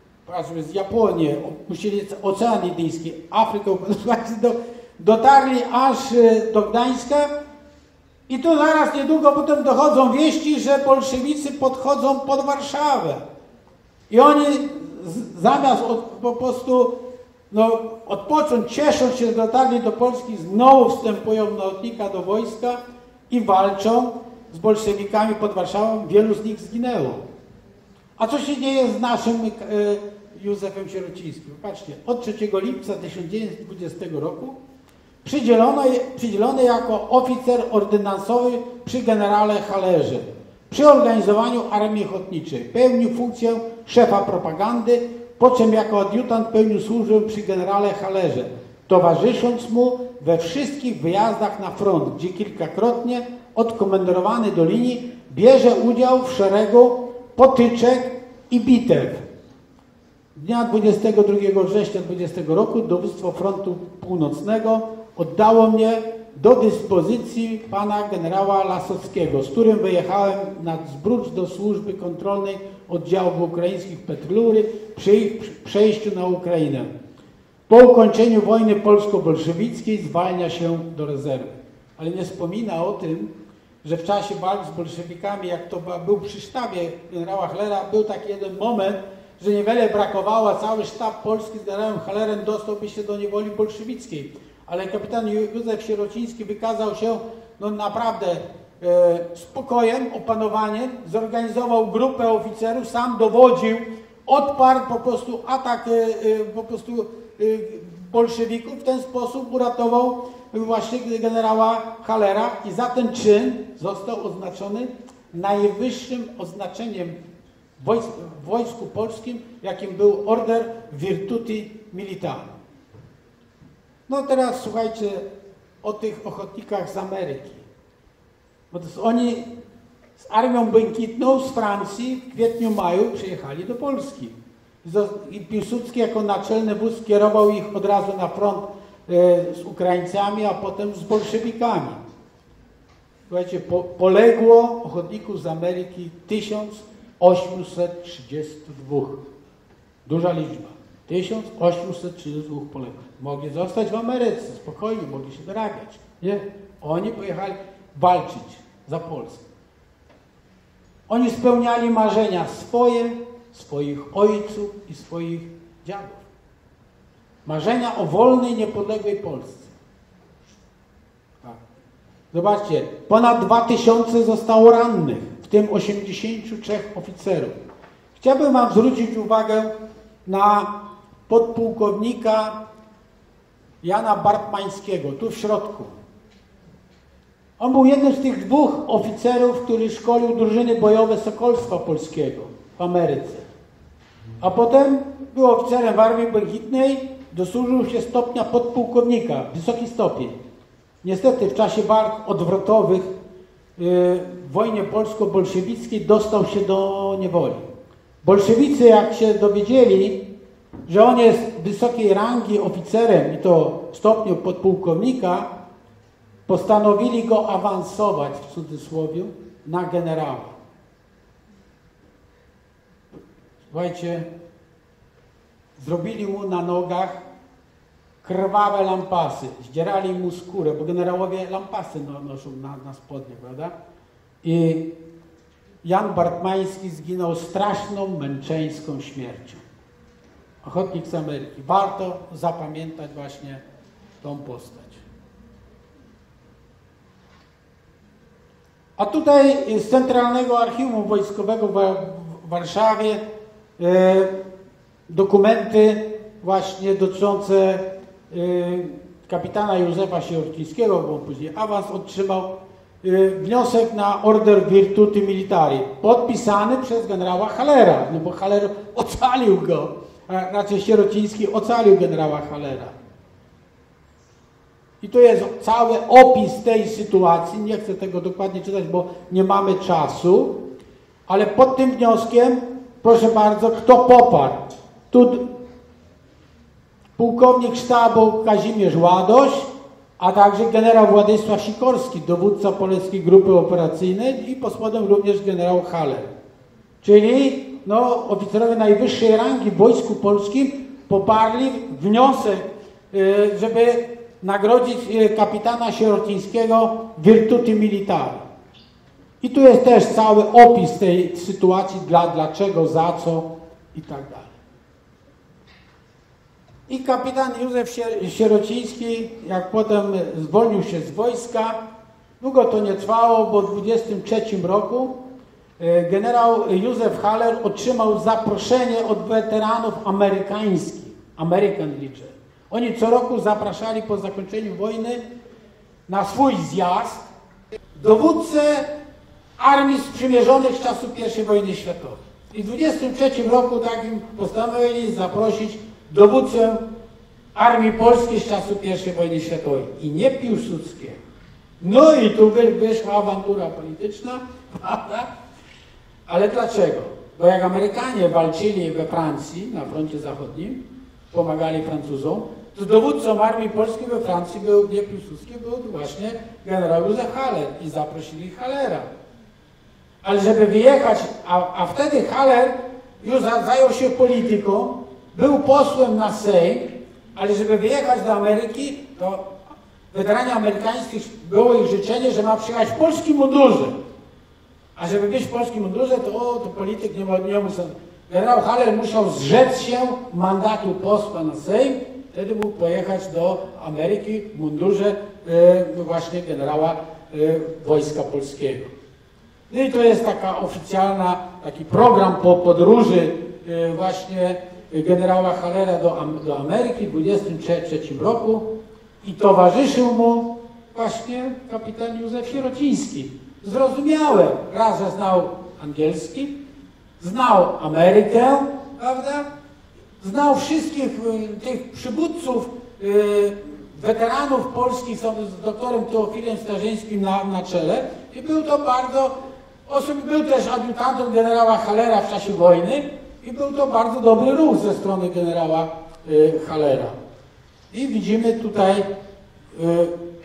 z Japonię, opuścili Ocean Indyjski, Afrykę, do, dotarli aż do Gdańska i tu zaraz niedługo potem dochodzą wieści, że bolszewicy podchodzą pod Warszawę. I oni z, zamiast od, po prostu no, odpocząć, ciesząc się, że dotarli do Polski, znowu wstępują na lotnika do wojska i walczą z bolszewikami pod Warszawą. Wielu z nich zginęło. A co się dzieje z naszym e, Józefem Sierocińskim? Patrzcie, od trzeciego lipca tysiąc dziewięćset dwudziestego roku przydzielono, przydzielony jako oficer ordynansowy przy generale Hallerze. Przy organizowaniu Armii Ochotniczej pełnił funkcję szefa propagandy, po czym jako adiutant pełnił służbę przy generale Hallerze, towarzysząc mu we wszystkich wyjazdach na front, gdzie kilkakrotnie odkomendowany do linii bierze udział w szeregu potyczek i bitew. Dnia dwudziestego drugiego września dwudziestego roku dowództwo frontu północnego oddało mnie do dyspozycji pana generała Lasockiego, z którym wyjechałem na Zbrucz do służby kontrolnej oddziałów ukraińskich Petlury przy ich przejściu na Ukrainę. Po ukończeniu wojny polsko-bolszewickiej zwalnia się do rezerwy. Ale nie wspomina o tym, że w czasie walk z bolszewikami, jak to był przy sztabie generała Hallera, był taki jeden moment, że niewiele brakowało, a cały sztab polski z generałem Hallerem dostałby się do niewoli bolszewickiej. Ale kapitan Józef Sierociński wykazał się no, naprawdę e, spokojem, opanowaniem, zorganizował grupę oficerów, sam dowodził, odparł po prostu atak e, e, po prostu e, bolszewików, w ten sposób uratował właśnie generała Hallera i za ten czyn został oznaczony najwyższym oznaczeniem w wojsku, w wojsku polskim, jakim był Order Virtuti Militari. No teraz słuchajcie o tych ochotnikach z Ameryki. Bo to oni z Armią Błękitną z Francji w kwietniu, maju przyjechali do Polski. I Piłsudski jako naczelny wódz kierował ich od razu na front z Ukraińcami, a potem z bolszewikami. Słuchajcie, po, poległo ochotników z Ameryki tysiąc osiemset trzydzieści dwa. Duża liczba. tysiąc osiemset trzydzieści dwa poległo. Mogli zostać w Ameryce, spokojnie, mogli się dorabiać. Nie? Oni pojechali walczyć za Polskę. Oni spełniali marzenia swoje, swoich ojców i swoich dziadów. Marzenia o wolnej, niepodległej Polsce. Tak. Zobaczcie, ponad dwa tysiące zostało rannych, w tym osiemdziesięciu trzech oficerów. Chciałbym wam zwrócić uwagę na podpułkownika Jana Bartmańskiego, tu w środku. On był jednym z tych dwóch oficerów, który szkolił drużyny bojowe Sokolstwa Polskiego w Ameryce. A potem był oficerem w Armii Błękitnej, dosłużył się stopnia podpułkownika, wysoki stopień. Niestety w czasie walk odwrotowych w wojnie polsko-bolszewickiej dostał się do niewoli. Bolszewicy, jak się dowiedzieli, że on jest wysokiej rangi oficerem i to w stopniu podpułkownika, postanowili go awansować, w cudzysłowie, na generała. Słuchajcie, zrobili mu na nogach krwawe lampasy, zdzierali mu skórę, bo generałowie lampasy noszą na, na spodnie, prawda? I Jan Bartmański zginął straszną, męczeńską śmiercią. Ochotnik z Ameryki. Warto zapamiętać właśnie tą postać. A tutaj z Centralnego Archiwum Wojskowego w Warszawie e, dokumenty właśnie dotyczące e, kapitana Józefa Sierocińskiego, bo on później awans otrzymał, e, wniosek na Order Virtuti Militari, podpisany przez generała Hallera, no bo Haller ocalił go, a raczej Sierociński ocalił generała Hallera. I to jest cały opis tej sytuacji, nie chcę tego dokładnie czytać, bo nie mamy czasu, ale pod tym wnioskiem, proszę bardzo, kto poparł? Tu pułkownik sztabu Kazimierz Ładoś, a także generał Władysław Sikorski, dowódca Poleckiej Grupy Operacyjnej i pod spodem również generał Haller. Czyli no, oficerowie najwyższej rangi w Wojsku Polskim poparli wniosek, żeby nagrodzić kapitana Sierocińskiego Virtuti Militari. I tu jest też cały opis tej sytuacji, dla, dlaczego, za co i tak dalej. I kapitan Józef Sierociński, jak potem zwolnił się z wojska, długo to nie trwało, bo w dwudziestym trzecim roku generał Józef Haller otrzymał zaproszenie od weteranów amerykańskich, American Legion. Oni co roku zapraszali po zakończeniu wojny na swój zjazd dowódcę armii sprzymierzonych z czasu pierwszej wojny światowej. I w dwudziestym trzecim roku takim postanowili zaprosić dowódcę armii polskiej z czasu pierwszej wojny światowej. I nie Piłsudskiego. No i tu wyszła awantura polityczna, prawda? Ale dlaczego? Bo jak Amerykanie walczyli we Francji, na froncie zachodnim, pomagali Francuzom, to dowódcą armii polskiej we Francji był nie Piłsudski, był właśnie generał Józef Haller i zaprosili Hallera. Ale żeby wyjechać, a, a wtedy Haller już zajął się polityką, był posłem na Sejm, ale żeby wyjechać do Ameryki, to weterani amerykańscy było ich życzenie, że ma przyjechać w polskim mundurze. A żeby być w polskim mundurze, to, o, to polityk nie, nie musiał. Generał Haller musiał zrzec się mandatu posła na Sejm, wtedy mógł pojechać do Ameryki w mundurze y, właśnie generała y, Wojska Polskiego. No i to jest taka oficjalna, taki program po podróży y, właśnie generała Hallera do, do Ameryki w dwudziestym trzecim roku i towarzyszył mu właśnie kapitan Józef Sierociński. Zrozumiałe, raz, że znał angielski, znał Amerykę, prawda? Znał wszystkich y, tych przywódców, y, weteranów polskich z doktorem Teofilem Starzyńskim na, na czele i był to bardzo, osób, był też adiutantem generała Hallera w czasie wojny i był to bardzo dobry ruch ze strony generała y, Hallera. I widzimy tutaj y,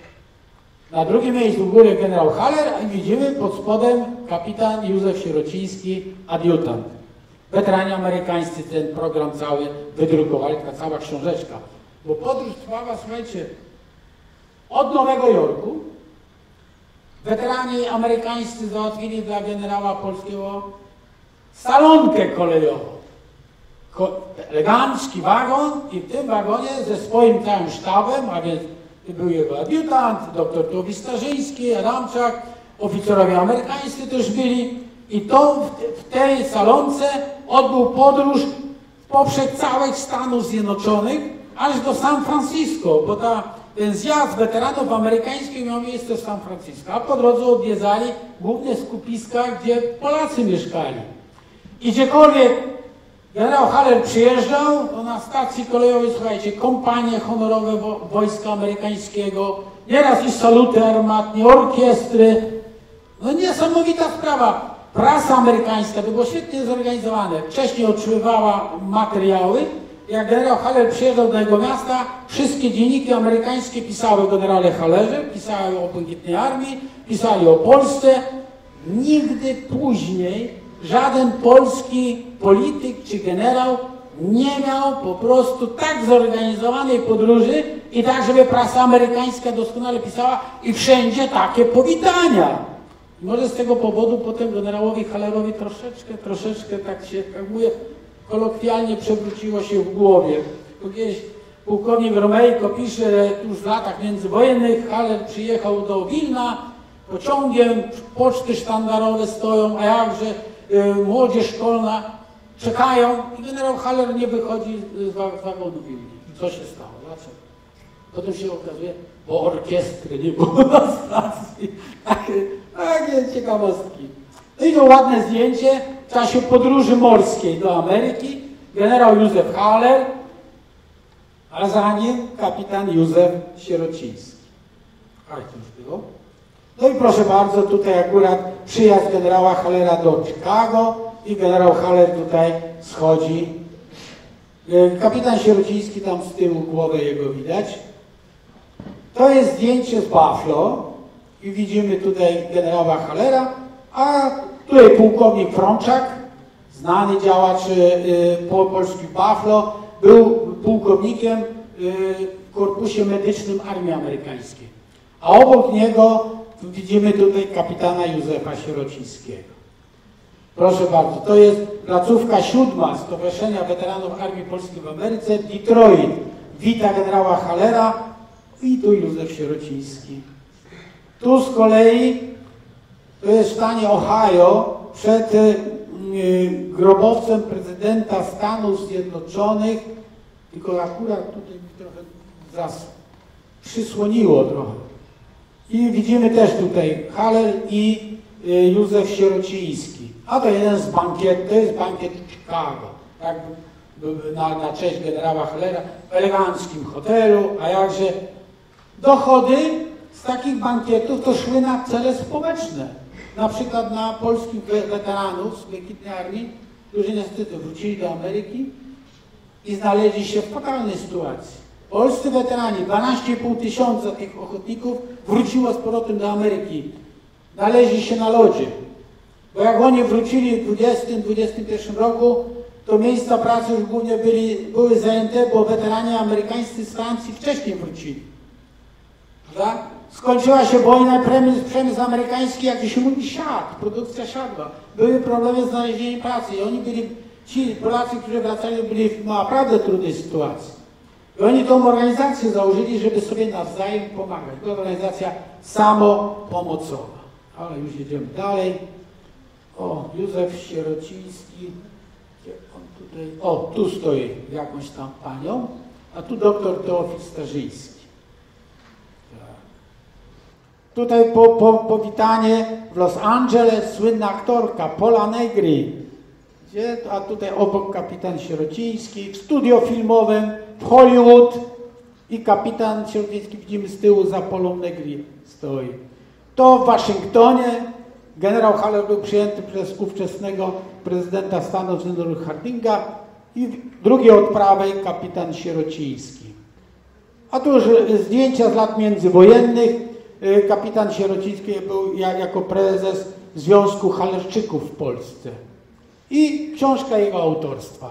na drugim miejscu w górę generał Haller, a widzimy pod spodem kapitan Józef Sierociński, adiutant. Weterani amerykańscy ten program cały wydrukowali, taka cała książeczka. Bo podróż trwała, słuchajcie, od Nowego Jorku weterani amerykańscy załatwili dla generała polskiego salonkę kolejową. Ko elegancki wagon i w tym wagonie ze swoim całym sztabem, a więc był jego adiutant, doktor Towi Starzyński, Adamczak, oficerowie amerykańscy też byli i to w, w tej salonce odbył podróż poprzez całych Stanów Zjednoczonych aż do San Francisco, bo ta, ten zjazd weteranów amerykańskich miał miejsce w San Francisco, a po drodze odwiedzali głównie skupiska, gdzie Polacy mieszkali. I gdziekolwiek generał Haller przyjeżdżał, to na stacji kolejowej, słuchajcie, kompanie honorowe wo wojska amerykańskiego, nieraz i saluty armatnie, orkiestry. No niesamowita sprawa. Prasa amerykańska, to było świetnie zorganizowane, wcześniej otrzymywała materiały. Jak generał Haller przyjeżdżał do jego miasta, wszystkie dzienniki amerykańskie pisały o generale Hallerze, pisały o Błękitnej Armii, pisali o Polsce. Nigdy później żaden polski polityk czy generał nie miał po prostu tak zorganizowanej podróży i tak, żeby prasa amerykańska doskonale pisała i wszędzie takie powitania. I może z tego powodu potem generałowi Hallerowi troszeczkę, troszeczkę, tak się, jak mówię, kolokwialnie przewróciło się w głowie. Bo kiedyś pułkownik Romejko pisze, że już w latach międzywojennych Haller przyjechał do Wilna pociągiem, poczty sztandarowe stoją, a jakże y, młodzież szkolna czekają i generał Haller nie wychodzi z, wa z wagonu Wilna. Co się stało? Dlaczego? Potem się okazuje, bo orkiestry nie było na stacji. Takie, takie ciekawostki. No i to ładne zdjęcie w czasie podróży morskiej do Ameryki. Generał Józef Haller, a za nim kapitan Józef Sierociński. A to już było. No i proszę bardzo, tutaj akurat przyjazd generała Hallera do Chicago i generał Haller tutaj schodzi. Kapitan Sierociński, tam z tyłu głowę jego widać. To jest zdjęcie z Buffalo i widzimy tutaj generała Hallera, a tutaj pułkownik Frączak, znany działacz y, po polskim Buffalo, był pułkownikiem y, w korpusie medycznym Armii Amerykańskiej. A obok niego widzimy tutaj kapitana Józefa Sierocińskiego. Proszę bardzo, to jest placówka siódma Stowarzyszenia Weteranów Armii Polskiej w Ameryce, Detroit. Wita generała Hallera i tu Józef Sierociński. Tu z kolei, to jest w stanie Ohio, przed y, grobowcem prezydenta Stanów Zjednoczonych, tylko akurat tutaj mi trochę zas przysłoniło trochę. I widzimy też tutaj Haller i y, Józef Sierociński. A to jeden z bankietów, to jest bankiet Chicago, tak, na, na cześć generała Hallera w eleganckim hotelu, a jakże dochody z takich bankietów to szły na cele społeczne. Na przykład na polskich weteranów z Błękitnej Armii, którzy niestety wrócili do Ameryki i znaleźli się w fatalnej sytuacji. Polscy weterani, dwanaście i pół tysiąca tych ochotników wróciło z powrotem do Ameryki. Znaleźli się na lodzie. Bo jak oni wrócili w dwudziestym dwudziestym pierwszym roku, to miejsca pracy już głównie byli, były zajęte, bo weterani amerykańscy z Francji wcześniej wrócili. Prawda? Skończyła się wojna, przemysł, przemysł amerykański, jak się mówi, siadł, produkcja siadła. Były problemy z znalezieniem pracy i oni byli, ci Polacy, którzy wracali, byli w naprawdę trudnej sytuacji. I oni tą organizację założyli, żeby sobie nawzajem pomagać. To organizacja samopomocowa. Ale już jedziemy dalej. O, Józef Sierociński. On tutaj, o, tu stoi jakąś tam panią, a tu doktor Teofil Starzyński. Tutaj po, po, powitanie w Los Angeles, słynna aktorka Pola Negri. Gdzie? A tutaj obok kapitan Sierociński, w studio filmowym w Hollywood i kapitan Sierociński widzimy z tyłu za Polą Negri stoi. To w Waszyngtonie generał Haller był przyjęty przez ówczesnego prezydenta Stanów Zjednoczonych Hardinga i drugiej odprawy kapitan Sierociński. A tu już zdjęcia z lat międzywojennych. Kapitan Sierociński był jako prezes Związku Hallerczyków w Polsce. I książka jego autorstwa.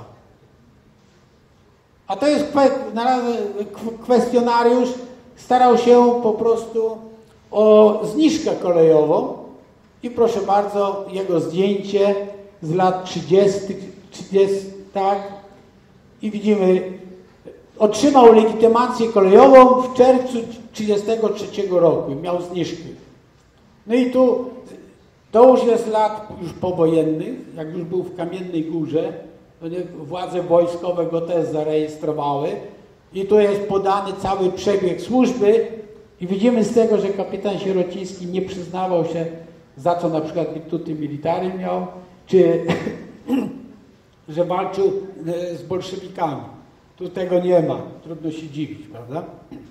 A to jest na razie kwestionariusz, starał się po prostu o zniżkę kolejową i proszę bardzo, jego zdjęcie z lat trzydziestych, trzydziestych, tak, i widzimy, otrzymał legitymację kolejową w czerwcu trzydziestego trzeciego roku i miał zniżkę. No i tu, to już jest lat już powojennych, jak już był w Kamiennej Górze, to nie, władze wojskowe go też zarejestrowały i tu jest podany cały przebieg służby i widzimy z tego, że kapitan Sierociński nie przyznawał się, za co na przykład virtuti militari miał, czy że walczył z bolszewikami. Tu tego nie ma, trudno się dziwić, prawda?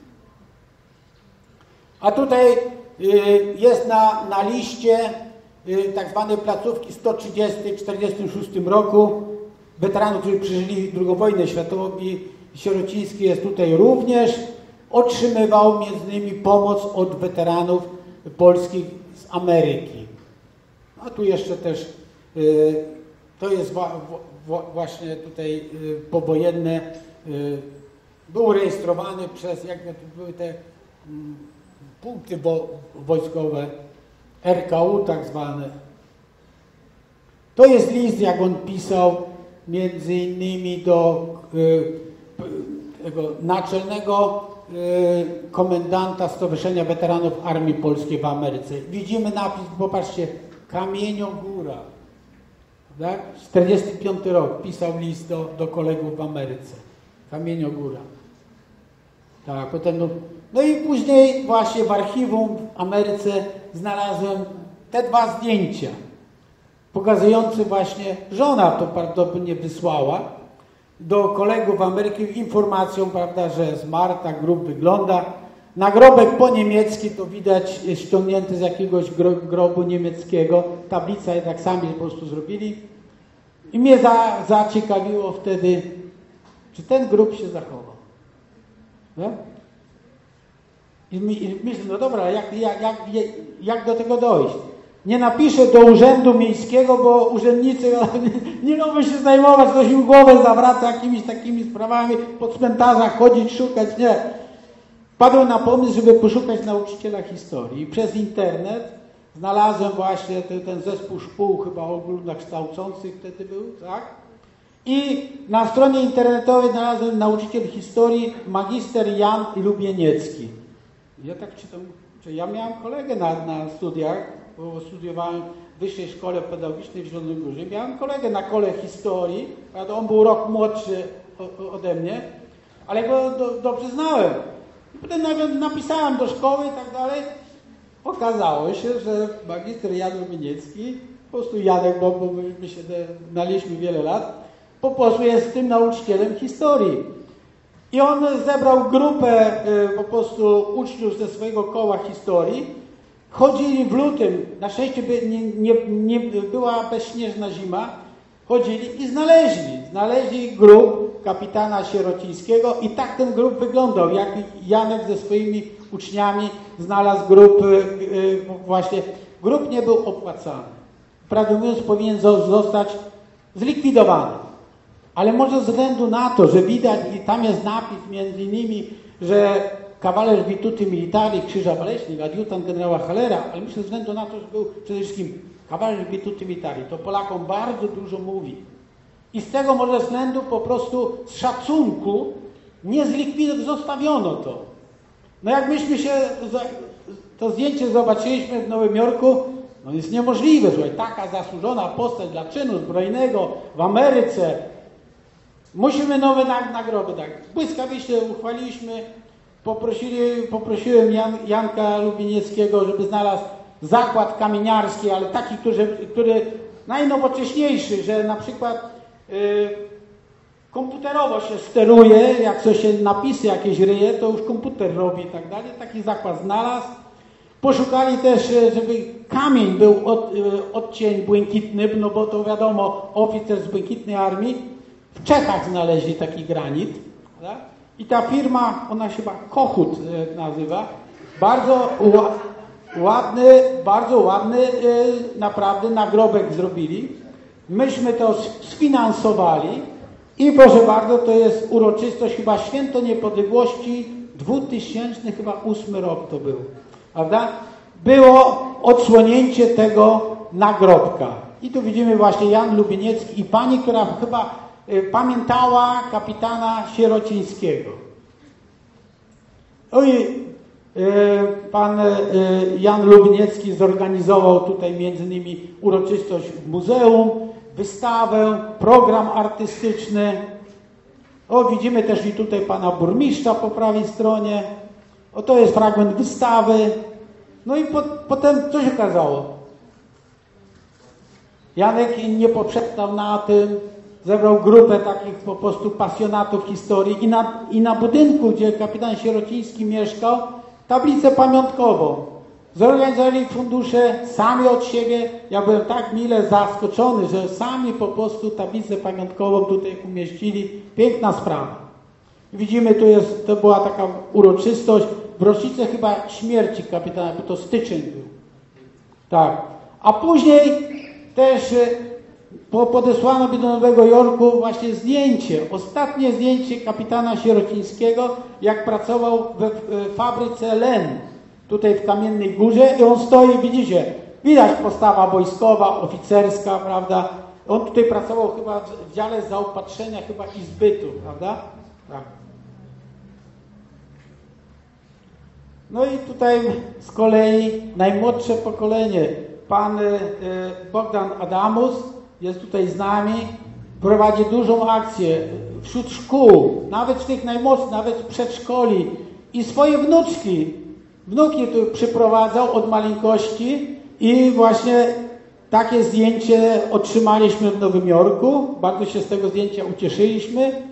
A tutaj jest na, na liście tak zwanej placówki sto trzydziestej w czterdziestym szóstym roku weteranów, którzy przeżyli drugą wojnę światową i Sierociński jest tutaj również. Otrzymywał między innymi pomoc od weteranów polskich z Ameryki. A tu jeszcze też to jest właśnie tutaj powojenne, był rejestrowany przez, jak to były te punkty wojskowe, R K U tak zwane. To jest list, jak on pisał między innymi do tego naczelnego komendanta Stowarzyszenia Weteranów Armii Polskiej w Ameryce. Widzimy napis, popatrzcie, Kamieniogóra. Tak? czterdziesty piąty rok pisał list do, do kolegów w Ameryce. Kamieniogóra. Tak, potem no, no i później właśnie w archiwum w Ameryce znalazłem te dwa zdjęcia pokazujące właśnie, żona to prawdopodobnie wysłała do kolegów w Ameryce informacją, prawda, że zmarł, tak grób wygląda. Nagrobek po niemiecki to widać ściągnięty z jakiegoś grobu niemieckiego. Tablica jednak sami po prostu zrobili. I mnie za, zaciekawiło wtedy, czy ten grób się zachował. No? I, I myślę, no dobra, jak, jak, jak, jak do tego dojść? Nie napiszę do urzędu miejskiego, bo urzędnicy nie, nie lubią się zajmować, ktoś im głowę zawraca jakimiś takimi sprawami, po cmentarzach chodzić, szukać, nie. Padłem na pomysł, żeby poszukać nauczyciela historii i przez internet znalazłem właśnie ten, ten zespół szkół chyba ogólnokształcących wtedy był, tak? I na stronie internetowej znalazłem nauczyciel historii, magister Jan Lubieniecki. Ja tak czytam, że ja miałem kolegę na, na studiach, bo studiowałem w Wyższej Szkole Pedagogicznej w Zielonej Górze. Miałem kolegę na kole historii, on był rok młodszy ode mnie, ale go do, dobrze znałem. I potem nawet napisałem do szkoły i tak dalej. Okazało się, że magister Jan Lubieniecki, po prostu Janek, bo, bo my się znaliśmy wiele lat, po prostu jest tym nauczycielem historii. I on zebrał grupę y, po prostu uczniów ze swojego koła historii. Chodzili w lutym, na szczęście by nie, nie, nie była bezśnieżna zima, chodzili i znaleźli. Znaleźli grób kapitana Sierocińskiego i tak ten grób wyglądał, jak Janek ze swoimi uczniami znalazł grób, y, y, właśnie, grób nie był opłacany. Prawdę mówiąc, powinien zostać zlikwidowany. Ale może ze względu na to, że widać, i tam jest napis między innymi, że kawaler virtuti militari, Krzyża Waleśnych, adiutant generała Hallera, ale myślę ze względu na to, że był przede wszystkim kawaler virtuti militari, to Polakom bardzo dużo mówi. I z tego może względu po prostu z szacunku nie zlikwidowano, zostawiono to. No jak myśmy się, to zdjęcie zobaczyliśmy w Nowym Jorku, no jest niemożliwe, słuchaj, taka zasłużona postać dla czynu zbrojnego w Ameryce. Musimy nowe nagrody dać. Błyskawicznie uchwaliliśmy, poprosili, poprosiłem Jan, Janka Lubienieckiego, żeby znalazł zakład kamieniarski, ale taki, który, który najnowocześniejszy, że na przykład y, komputerowo się steruje, jak coś się napisy jakieś ryje, to już komputer robi i tak dalej. Taki zakład znalazł. Poszukali też, żeby kamień był od, odcień błękitny, no bo to wiadomo, oficer z Błękitnej Armii. W Czechach znaleźli taki granit. Tak? I ta firma, ona się chyba Kochut nazywa, bardzo ładny, bardzo ładny naprawdę nagrobek zrobili. Myśmy to sfinansowali i proszę bardzo, to jest uroczystość chyba Święto Niepodległości dwutysięczny chyba ósmy rok to był. Prawda? było odsłonięcie tego nagrobka. I tu widzimy właśnie Jan Lubieniecki i pani, która chyba y, pamiętała kapitana Sierocińskiego. No i y, pan y, Jan Lubieniecki zorganizował tutaj między innymi uroczystość w muzeum, wystawę, program artystyczny. O, widzimy też i tutaj pana burmistrza po prawej stronie. O, to jest fragment wystawy. No i po, potem co się okazało? Janek nie poprzestał na tym, zebrał grupę takich po prostu pasjonatów historii i na, i na budynku, gdzie kapitan Sierociński mieszkał, tablicę pamiątkową. Zorganizowali fundusze sami od siebie. Ja byłem tak mile zaskoczony, że sami po prostu tablicę pamiątkową tutaj umieścili. Piękna sprawa. Widzimy, tu jest, to była taka uroczystość w rocznicę chyba śmierci kapitana, bo to styczeń był. Tak. A później też podesłano mi do Nowego Jorku właśnie zdjęcie, ostatnie zdjęcie kapitana Sierocińskiego, jak pracował w fabryce Len, tutaj w Kamiennej Górze i on stoi, widzicie, widać postawa wojskowa, oficerska, prawda? On tutaj pracował chyba w dziale zaopatrzenia chyba i zbytu, prawda? Tak. No i tutaj z kolei najmłodsze pokolenie, pan y, Bogdan Adamus jest tutaj z nami, prowadzi dużą akcję wśród szkół, nawet tych najmłodszych, nawet przedszkoli i swoje wnuczki, wnuki tu przyprowadzał od maleńkości i właśnie takie zdjęcie otrzymaliśmy w Nowym Jorku, bardzo się z tego zdjęcia ucieszyliśmy.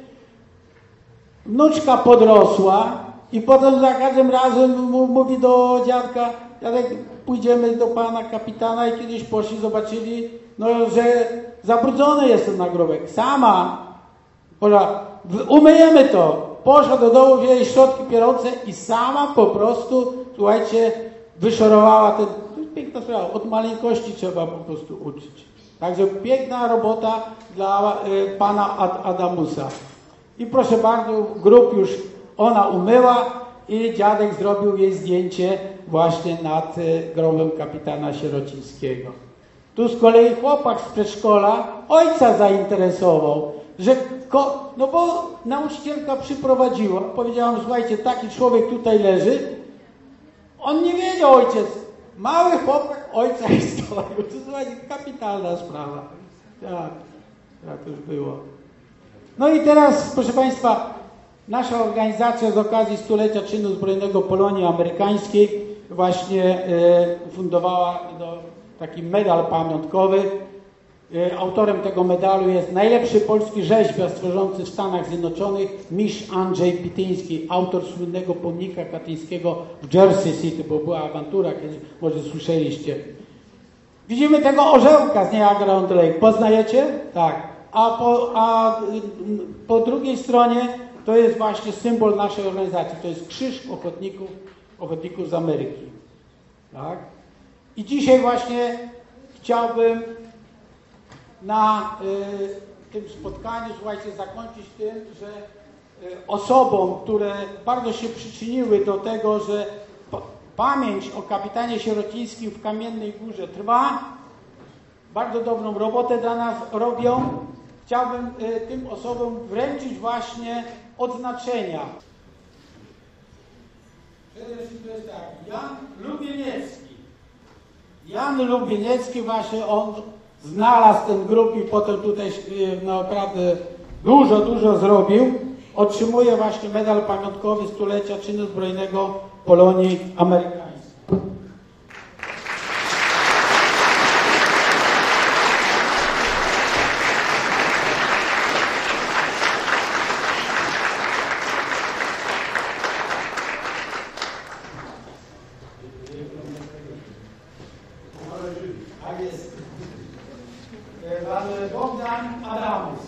Wnuczka podrosła i potem za każdym razem mówi do dziadka, dziadek, pójdziemy do pana kapitana i kiedyś poszli, zobaczyli, no, że zabrudzony jest ten nagrobek. Sama, poszła, umyjemy to, poszła do dołu, wzięli środki pierące i sama po prostu, słuchajcie, wyszorowała ten, to jest piękna sprawa, od maleńkości trzeba po prostu uczyć. Także piękna robota dla y, pana Ad Adamusa. I proszę bardzo, grób już ona umyła i dziadek zrobił jej zdjęcie właśnie nad grobem kapitana Sierocińskiego. Tu z kolei chłopak z przedszkola ojca zainteresował, że ko, no bo nauczycielka przyprowadziła, powiedziałam, słuchajcie, taki człowiek tutaj leży. On nie wiedział, ojciec, mały chłopak ojca historii. To słuchajcie, kapitalna sprawa. Tak, tak to już było. No i teraz, proszę Państwa, nasza organizacja z okazji stulecia czynu zbrojnego Polonii Amerykańskiej właśnie e, fundowała do, taki medal pamiątkowy. E, autorem tego medalu jest najlepszy polski rzeźbiarz tworzący w Stanach Zjednoczonych, mistrz Andrzej Pityński, autor słynnego pomnika katyńskiego w Jersey City, bo była awantura, kiedyś może słyszeliście. Widzimy tego orzełka z Niagara on Lake. Poznajecie? Tak. A po, a po drugiej stronie to jest właśnie symbol naszej organizacji. To jest Krzyż Ochotników, Ochotników z Ameryki. Tak? I dzisiaj właśnie chciałbym na y, tym spotkaniu, słuchajcie, zakończyć tym, że y, osobom, które bardzo się przyczyniły do tego, że pa, pamięć o kapitanie Sierocińskim w Kamiennej Górze trwa, bardzo dobrą robotę dla nas robią. Chciałbym y, tym osobom wręczyć właśnie odznaczenia. Przede wszystkim to jest tak, Jan Lubieniecki. Jan Lubieniecki właśnie, on znalazł ten grób i potem tutaj y, naprawdę dużo, dużo zrobił. Otrzymuje właśnie medal pamiątkowy stulecia czynu zbrojnego Polonii Amerykańskiej. Tak jest. Pan Bogdan Adamus.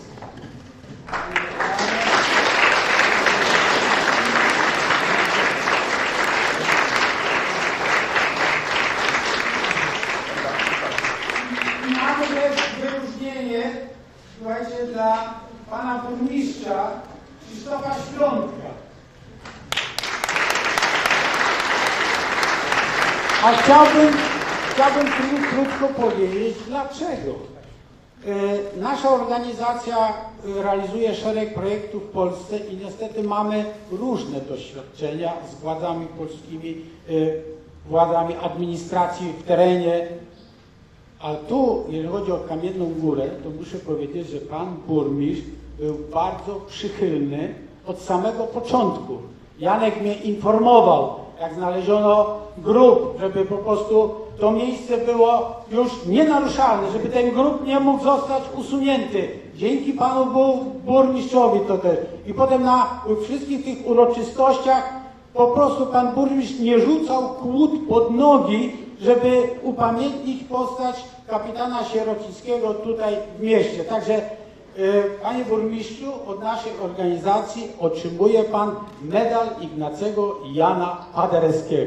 I mamy też wyróżnienie, słuchajcie, dla pana burmistrza Krzysztofa Świątka. A chciałbym, chciałbym tu krótko powiedzieć dlaczego. E, Nasza organizacja realizuje szereg projektów w Polsce i niestety mamy różne doświadczenia z władzami polskimi, e, władzami administracji w terenie. A tu, jeżeli chodzi o Kamienną Górę, to muszę powiedzieć, że pan burmistrz był bardzo przychylny od samego początku. Janek mnie informował, jak znaleziono grób, żeby po prostu to miejsce było już nienaruszalne, żeby ten grób nie mógł zostać usunięty. Dzięki panu burmistrzowi to też. I potem na wszystkich tych uroczystościach po prostu pan burmistrz nie rzucał kłód pod nogi, żeby upamiętnić postać kapitana Sierocińskiego tutaj w mieście. Także panie burmistrzu, od naszej organizacji otrzymuje pan medal Ignacego Jana Paderewskiego.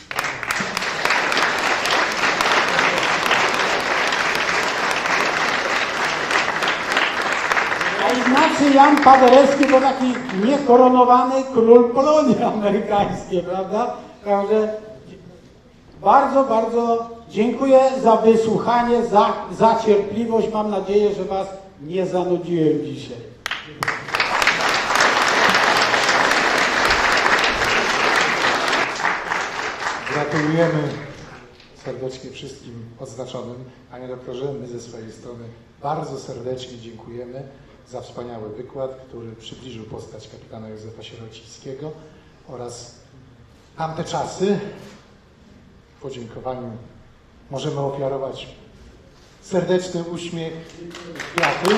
A Ignacy Jan Paderewski to taki niekoronowany król Polonii amerykańskiej, prawda? Także bardzo, bardzo dziękuję za wysłuchanie, za, za cierpliwość. Mam nadzieję, że was nie zanudziłem dzisiaj. Gratulujemy serdecznie wszystkim odznaczonym. Panie doktorze, my ze swojej strony bardzo serdecznie dziękujemy za wspaniały wykład, który przybliżył postać kapitana Józefa Sierocińskiego oraz tamte czasy. W podziękowaniu możemy ofiarować serdeczny uśmiech, kwiaty.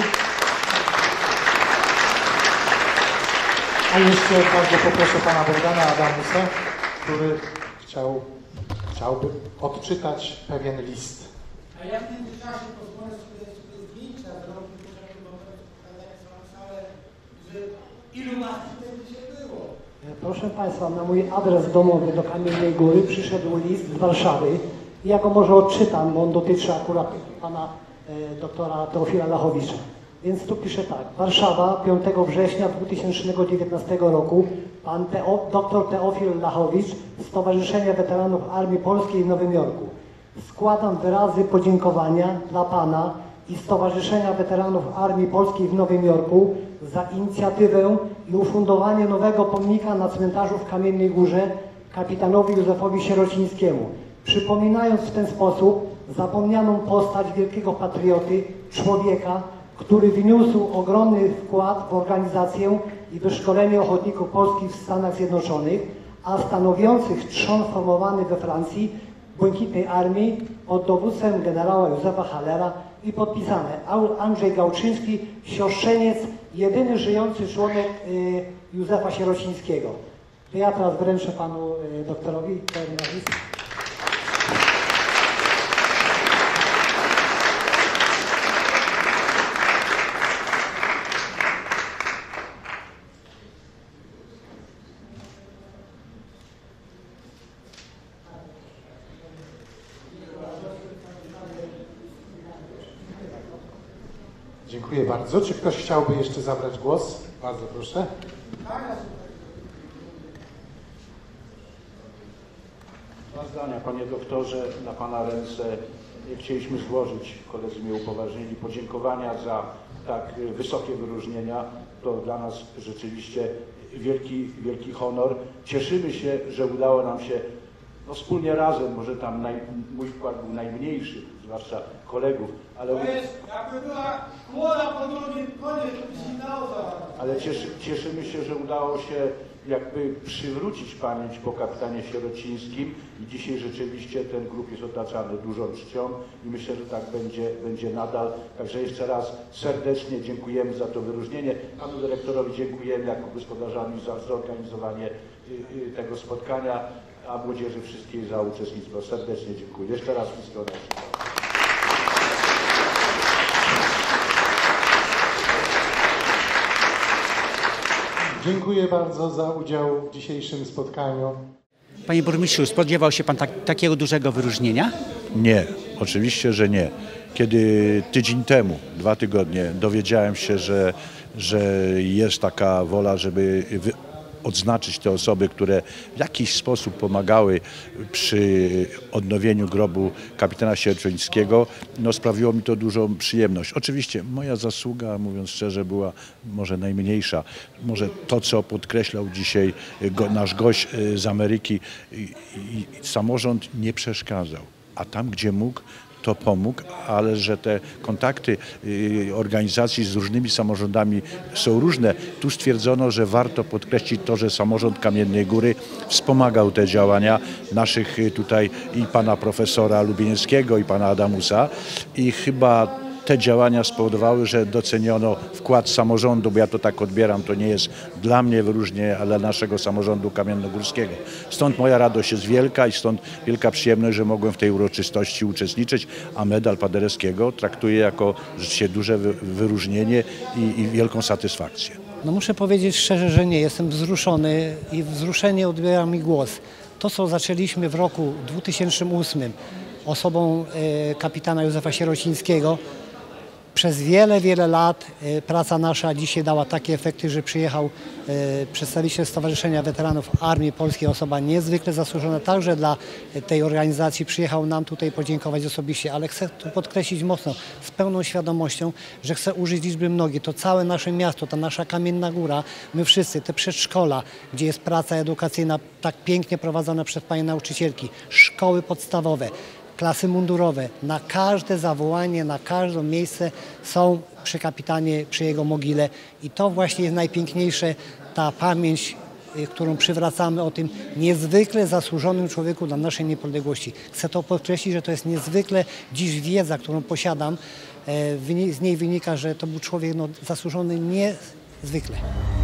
A jeszcze bardzo poproszę pana Bogdana Adamusa, który chciał, chciałby odczytać pewien list. A ja w międzyczasie pozwolę sobie, sobie zdjęcia zrobić, żeby pokazać całą salę, że ilu nas tutaj dzisiaj było. Proszę Państwa, na mój adres domowy do Kamiennej Góry przyszedł list z Warszawy. Ja go może odczytam, bo on dotyczy akurat pana e, doktora Teofila Lachowicza. Więc tu pisze tak. Warszawa, piątego września dwa tysiące dziewiętnastego roku. Pan Teo, dr Teofil Lachowicz, Stowarzyszenie Weteranów Armii Polskiej w Nowym Jorku. Składam wyrazy podziękowania dla Pana i Stowarzyszenia Weteranów Armii Polskiej w Nowym Jorku za inicjatywę i ufundowanie nowego pomnika na cmentarzu w Kamiennej Górze kapitanowi Józefowi Sierocińskiemu, przypominając w ten sposób zapomnianą postać wielkiego patrioty, człowieka, który wniósł ogromny wkład w organizację i wyszkolenie ochotników polskich w Stanach Zjednoczonych, a stanowiących trzon formowany we Francji Błękitnej Armii pod dowództwem generała Józefa Hallera i podpisane Andrzej Gałczyński, siostrzeniec, jedyny żyjący członek y, Józefa Sierocińskiego. To ja teraz wręczę panu y, doktorowi ten list. Dziękuję bardzo. Czy ktoś chciałby jeszcze zabrać głos? Bardzo proszę. Dwa zdania, panie doktorze, na pana ręce chcieliśmy złożyć, koledzy mnie upoważnili, podziękowania za tak wysokie wyróżnienia. To dla nas rzeczywiście wielki, wielki honor. Cieszymy się, że udało nam się no, wspólnie razem, może tam naj, mój wkład był najmniejszy, zwłaszcza kolegów, ale... To jest, jakby była młoda po drugim konie, to by się dało zabrać. Ale cieszy, cieszymy się, że udało się jakby przywrócić pamięć po kapitanie Sierocińskim i dzisiaj rzeczywiście ten grób jest otaczany dużą czcią i myślę, że tak będzie, będzie nadal. Także jeszcze raz serdecznie dziękujemy za to wyróżnienie. Panu dyrektorowi dziękujemy jako gospodarzami za zorganizowanie tego spotkania, a młodzieży wszystkiej za uczestnictwo. Serdecznie dziękuję. Jeszcze raz wszystkiego najlepszego. Dziękuję bardzo za udział w dzisiejszym spotkaniu. Panie burmistrzu, spodziewał się pan tak, takiego dużego wyróżnienia? Nie, oczywiście, że nie. Kiedy tydzień temu, dwa tygodnie, dowiedziałem się, że, że jest taka wola, żeby wy, odznaczyć te osoby, które w jakiś sposób pomagały przy odnowieniu grobu kapitana Sierocińskiego. No, sprawiło mi to dużą przyjemność. Oczywiście moja zasługa, mówiąc szczerze, była może najmniejsza. Może to, co podkreślał dzisiaj go, nasz gość z Ameryki, i, i, samorząd nie przeszkadzał, a tam, gdzie mógł, to pomógł, ale że te kontakty organizacji z różnymi samorządami są różne. Tu stwierdzono, że warto podkreślić to, że samorząd Kamiennej Góry wspomagał te działania naszych tutaj i pana profesora Lubienieckiego i pana Adamusa i chyba te działania spowodowały, że doceniono wkład samorządu, bo ja to tak odbieram, to nie jest dla mnie wyróżnienie, ale dla naszego samorządu kamiennogórskiego. Stąd moja radość jest wielka i stąd wielka przyjemność, że mogłem w tej uroczystości uczestniczyć, a medal Paderewskiego traktuję jako rzeczywiście duże wyróżnienie i, i wielką satysfakcję. No muszę powiedzieć szczerze, że nie. Jestem wzruszony i wzruszenie odbiera mi głos. To, co zaczęliśmy w roku dwutysięcznym ósmym osobą e, kapitana Józefa Sierocińskiego, przez wiele, wiele lat e, praca nasza dzisiaj dała takie efekty, że przyjechał e, przedstawiciel Stowarzyszenia Weteranów Armii Polskiej, osoba niezwykle zasłużona także dla tej organizacji. Przyjechał nam tutaj podziękować osobiście, ale chcę tu podkreślić mocno, z pełną świadomością, że chcę użyć liczby mnogiej. To całe nasze miasto, ta nasza Kamienna Góra, my wszyscy, te przedszkola, gdzie jest praca edukacyjna tak pięknie prowadzona przez panie nauczycielki, szkoły podstawowe, klasy mundurowe, na każde zawołanie, na każde miejsce są przy kapitanie, przy jego mogile i to właśnie jest najpiękniejsze, ta pamięć, którą przywracamy o tym niezwykle zasłużonym człowieku dla naszej niepodległości. Chcę to podkreślić, że to jest niezwykle dziś wiedza, którą posiadam, z niej wynika, że to był człowiek no, zasłużony niezwykle.